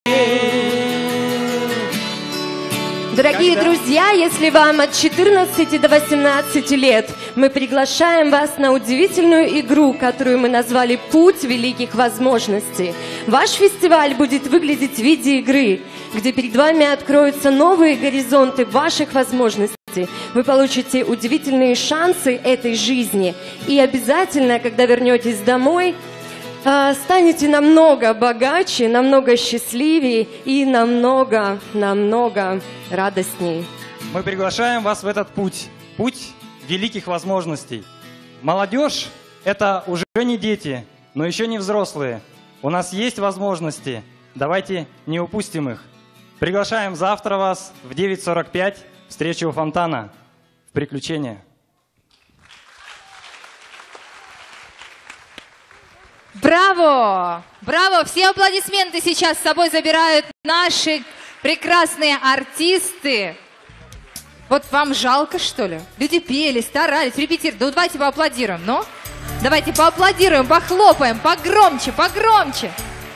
Дорогие друзья, если вам от четырнадцати до восемнадцати лет, мы приглашаем вас на удивительную игру, которую мы назвали «Путь великих возможностей». Ваш фестиваль будет выглядеть в виде игры, где перед вами откроются новые горизонты ваших возможностей. Вы получите удивительные шансы этой жизни. И обязательно, когда вернетесь домой, станете намного богаче, намного счастливее и намного, намного радостней. Мы приглашаем вас в этот путь, путь великих возможностей. Молодежь – это уже не дети, но еще не взрослые. У нас есть возможности, давайте не упустим их. Приглашаем завтра вас в девять сорок пять, встречу у фонтана в «Приключения». Браво! Браво! Все аплодисменты сейчас с собой забирают наши прекрасные артисты. Вот вам жалко, что ли? Люди пели, старались, репетировали. Да давайте поаплодируем, ну? Давайте поаплодируем, похлопаем, погромче, погромче.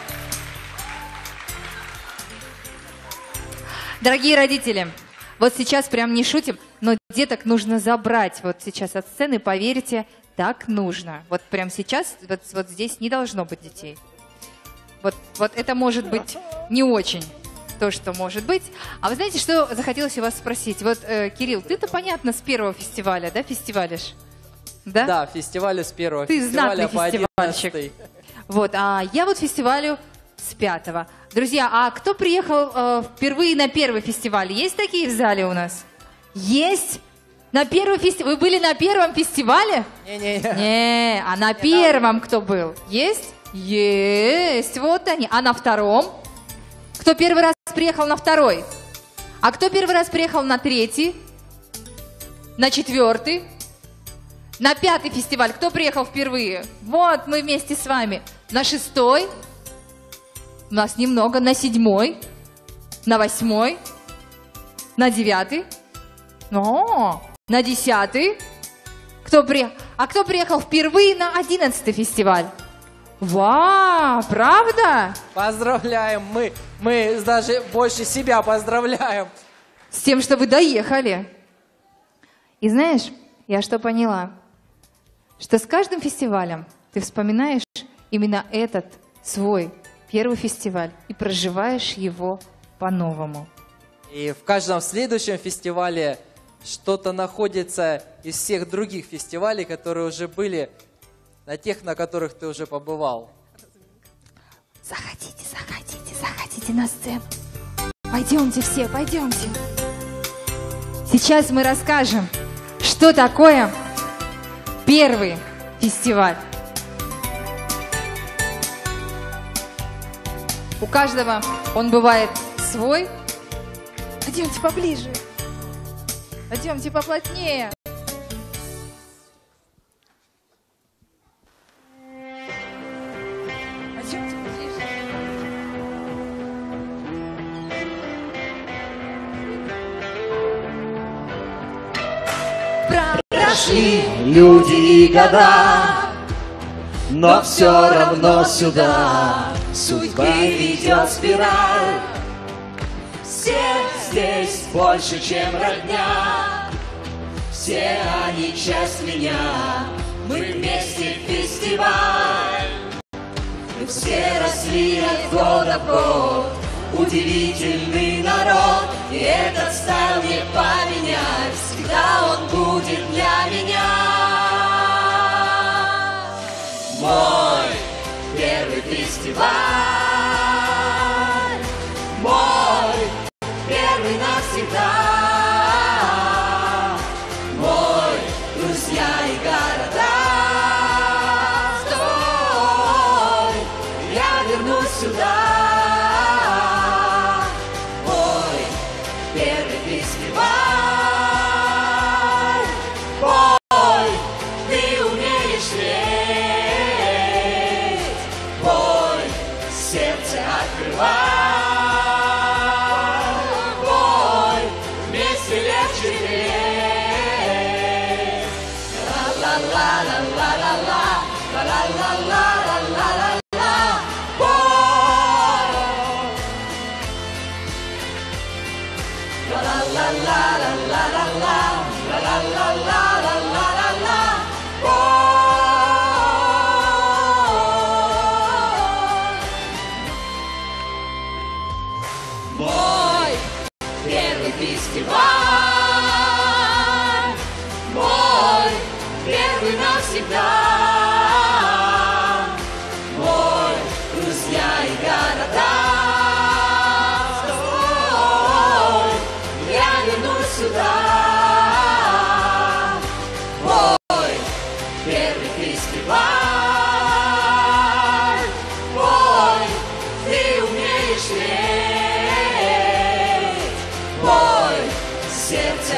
Дорогие родители, вот сейчас прям не шутим, но деток нужно забрать вот сейчас от сцены, поверьте, так нужно. Вот прямо сейчас, вот, вот здесь не должно быть детей. Вот, вот это может быть не очень то, что может быть. А вы знаете, что захотелось у вас спросить? Вот, э, Кирилл, ты-то, понятно, с первого фестиваля, да, фестивалишь? Да? Да, фестивалю с первого. Ты фестиваля знатный фестивальщик. Вот, а я вот фестивалю с пятого. Друзья, а кто приехал э, впервые на первый фестиваль? Есть такие в зале у нас? Есть? На первый фестиваль? Вы были на первом фестивале? Не-не-не. Не, а на первом кто был? Есть? Есть, вот они. А на втором? Кто первый раз приехал на второй? А кто первый раз приехал на третий? На четвертый? На пятый фестиваль кто приехал впервые? Вот, мы вместе с вами. На шестой? У нас немного. На седьмой? На восьмой? На девятый? О, на десятый? Кто приехал? А кто приехал впервые на одиннадцатый фестиваль? Вау, правда? Поздравляем, мы, мы даже больше себя поздравляем. С тем, что вы доехали. И знаешь, я что поняла? Что с каждым фестивалем ты вспоминаешь именно этот свой первый фестиваль и проживаешь его по-новому. И в каждом следующем фестивале что-то находится из всех других фестивалей, которые уже были, на тех, на которых ты уже побывал. Заходите, заходите, заходите на сцену. Пойдемте все, пойдемте. Сейчас мы расскажем, что такое первый фестиваль. У каждого он бывает свой. Пойдемте поближе. Пойдемте поплотнее. Пойдемте. прошли года, но все равно сюда судьбы ведет спираль. Все здесь больше, чем родня, все они часть меня, мы вместе в фестиваль. Мы все росли от года в год, удивительный народ, и этот стайл не поменять, всегда он будет для меня. Мой первый фестиваль, мой первый навсегда, мой друзья и города. Стой, я вернусь сюда. Мой первый фестиваль, мой, ты умеешь лететь, мой, сердце открывай. Мой первый фестиваль, мой первый навсегда, мой друзья и города. Стой, я вернусь сюда. Мой первый фестиваль, мой, ты умеешь лететь, мой, сердце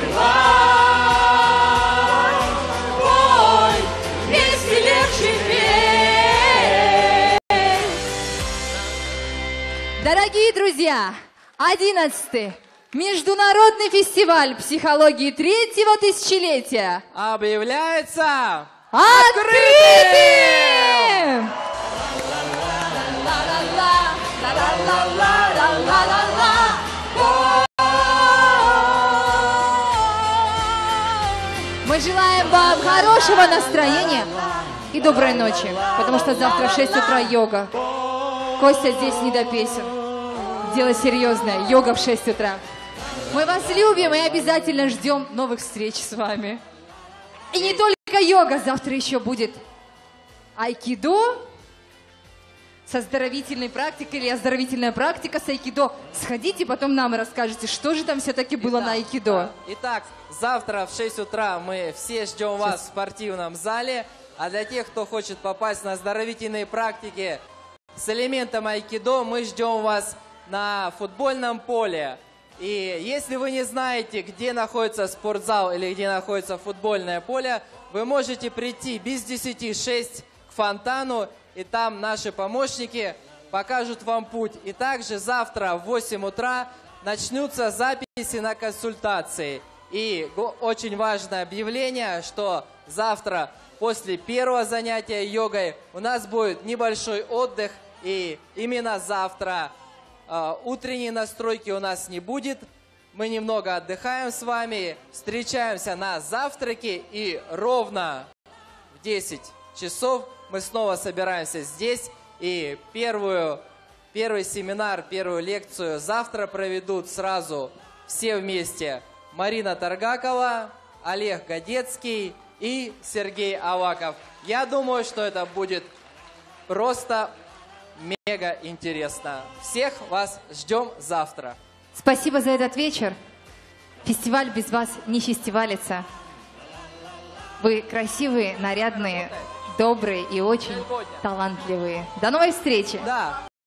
открывай, мой, вместе легче петь. Дорогие друзья, одиннадцатый Международный фестиваль психологии третьего тысячелетия объявляется открытым! Мы желаем вам хорошего настроения и доброй ночи, потому что завтра в шесть утра йога. Костя здесь не до песен. Дело серьезное, йога в шесть утра. Мы вас любим и обязательно ждем новых встреч с вами. И не только йога, завтра еще будет айкидо с оздоровительной практикой или оздоровительная практика с айкидо. Сходите, потом нам расскажете, что же там все-таки было на айкидо. Итак, завтра в шесть утра мы все ждем вас в спортивном зале. А для тех, кто хочет попасть на оздоровительные практики с элементом айкидо, мы ждем вас на футбольном поле. И если вы не знаете, где находится спортзал или где находится футбольное поле, вы можете прийти без десяти шесть к фонтану, и там наши помощники покажут вам путь. И также завтра в восемь утра начнутся записи на консультации. И очень важное объявление, что завтра после первого занятия йогой у нас будет небольшой отдых, и именно завтра э, утренней настройки у нас не будет. Мы немного отдыхаем с вами, встречаемся на завтраке, и ровно в десять часов мы снова собираемся здесь. И первую, первый семинар, первую лекцию завтра проведут сразу все вместе. Марина Таргакова, Олег Годецкий и Сергей Аваков. Я думаю, что это будет просто мега интересно. Всех вас ждем завтра. Спасибо за этот вечер. Фестиваль без вас не фестивалится. Вы красивые, нарядные, добрые и очень талантливые. До новой встречи! Да.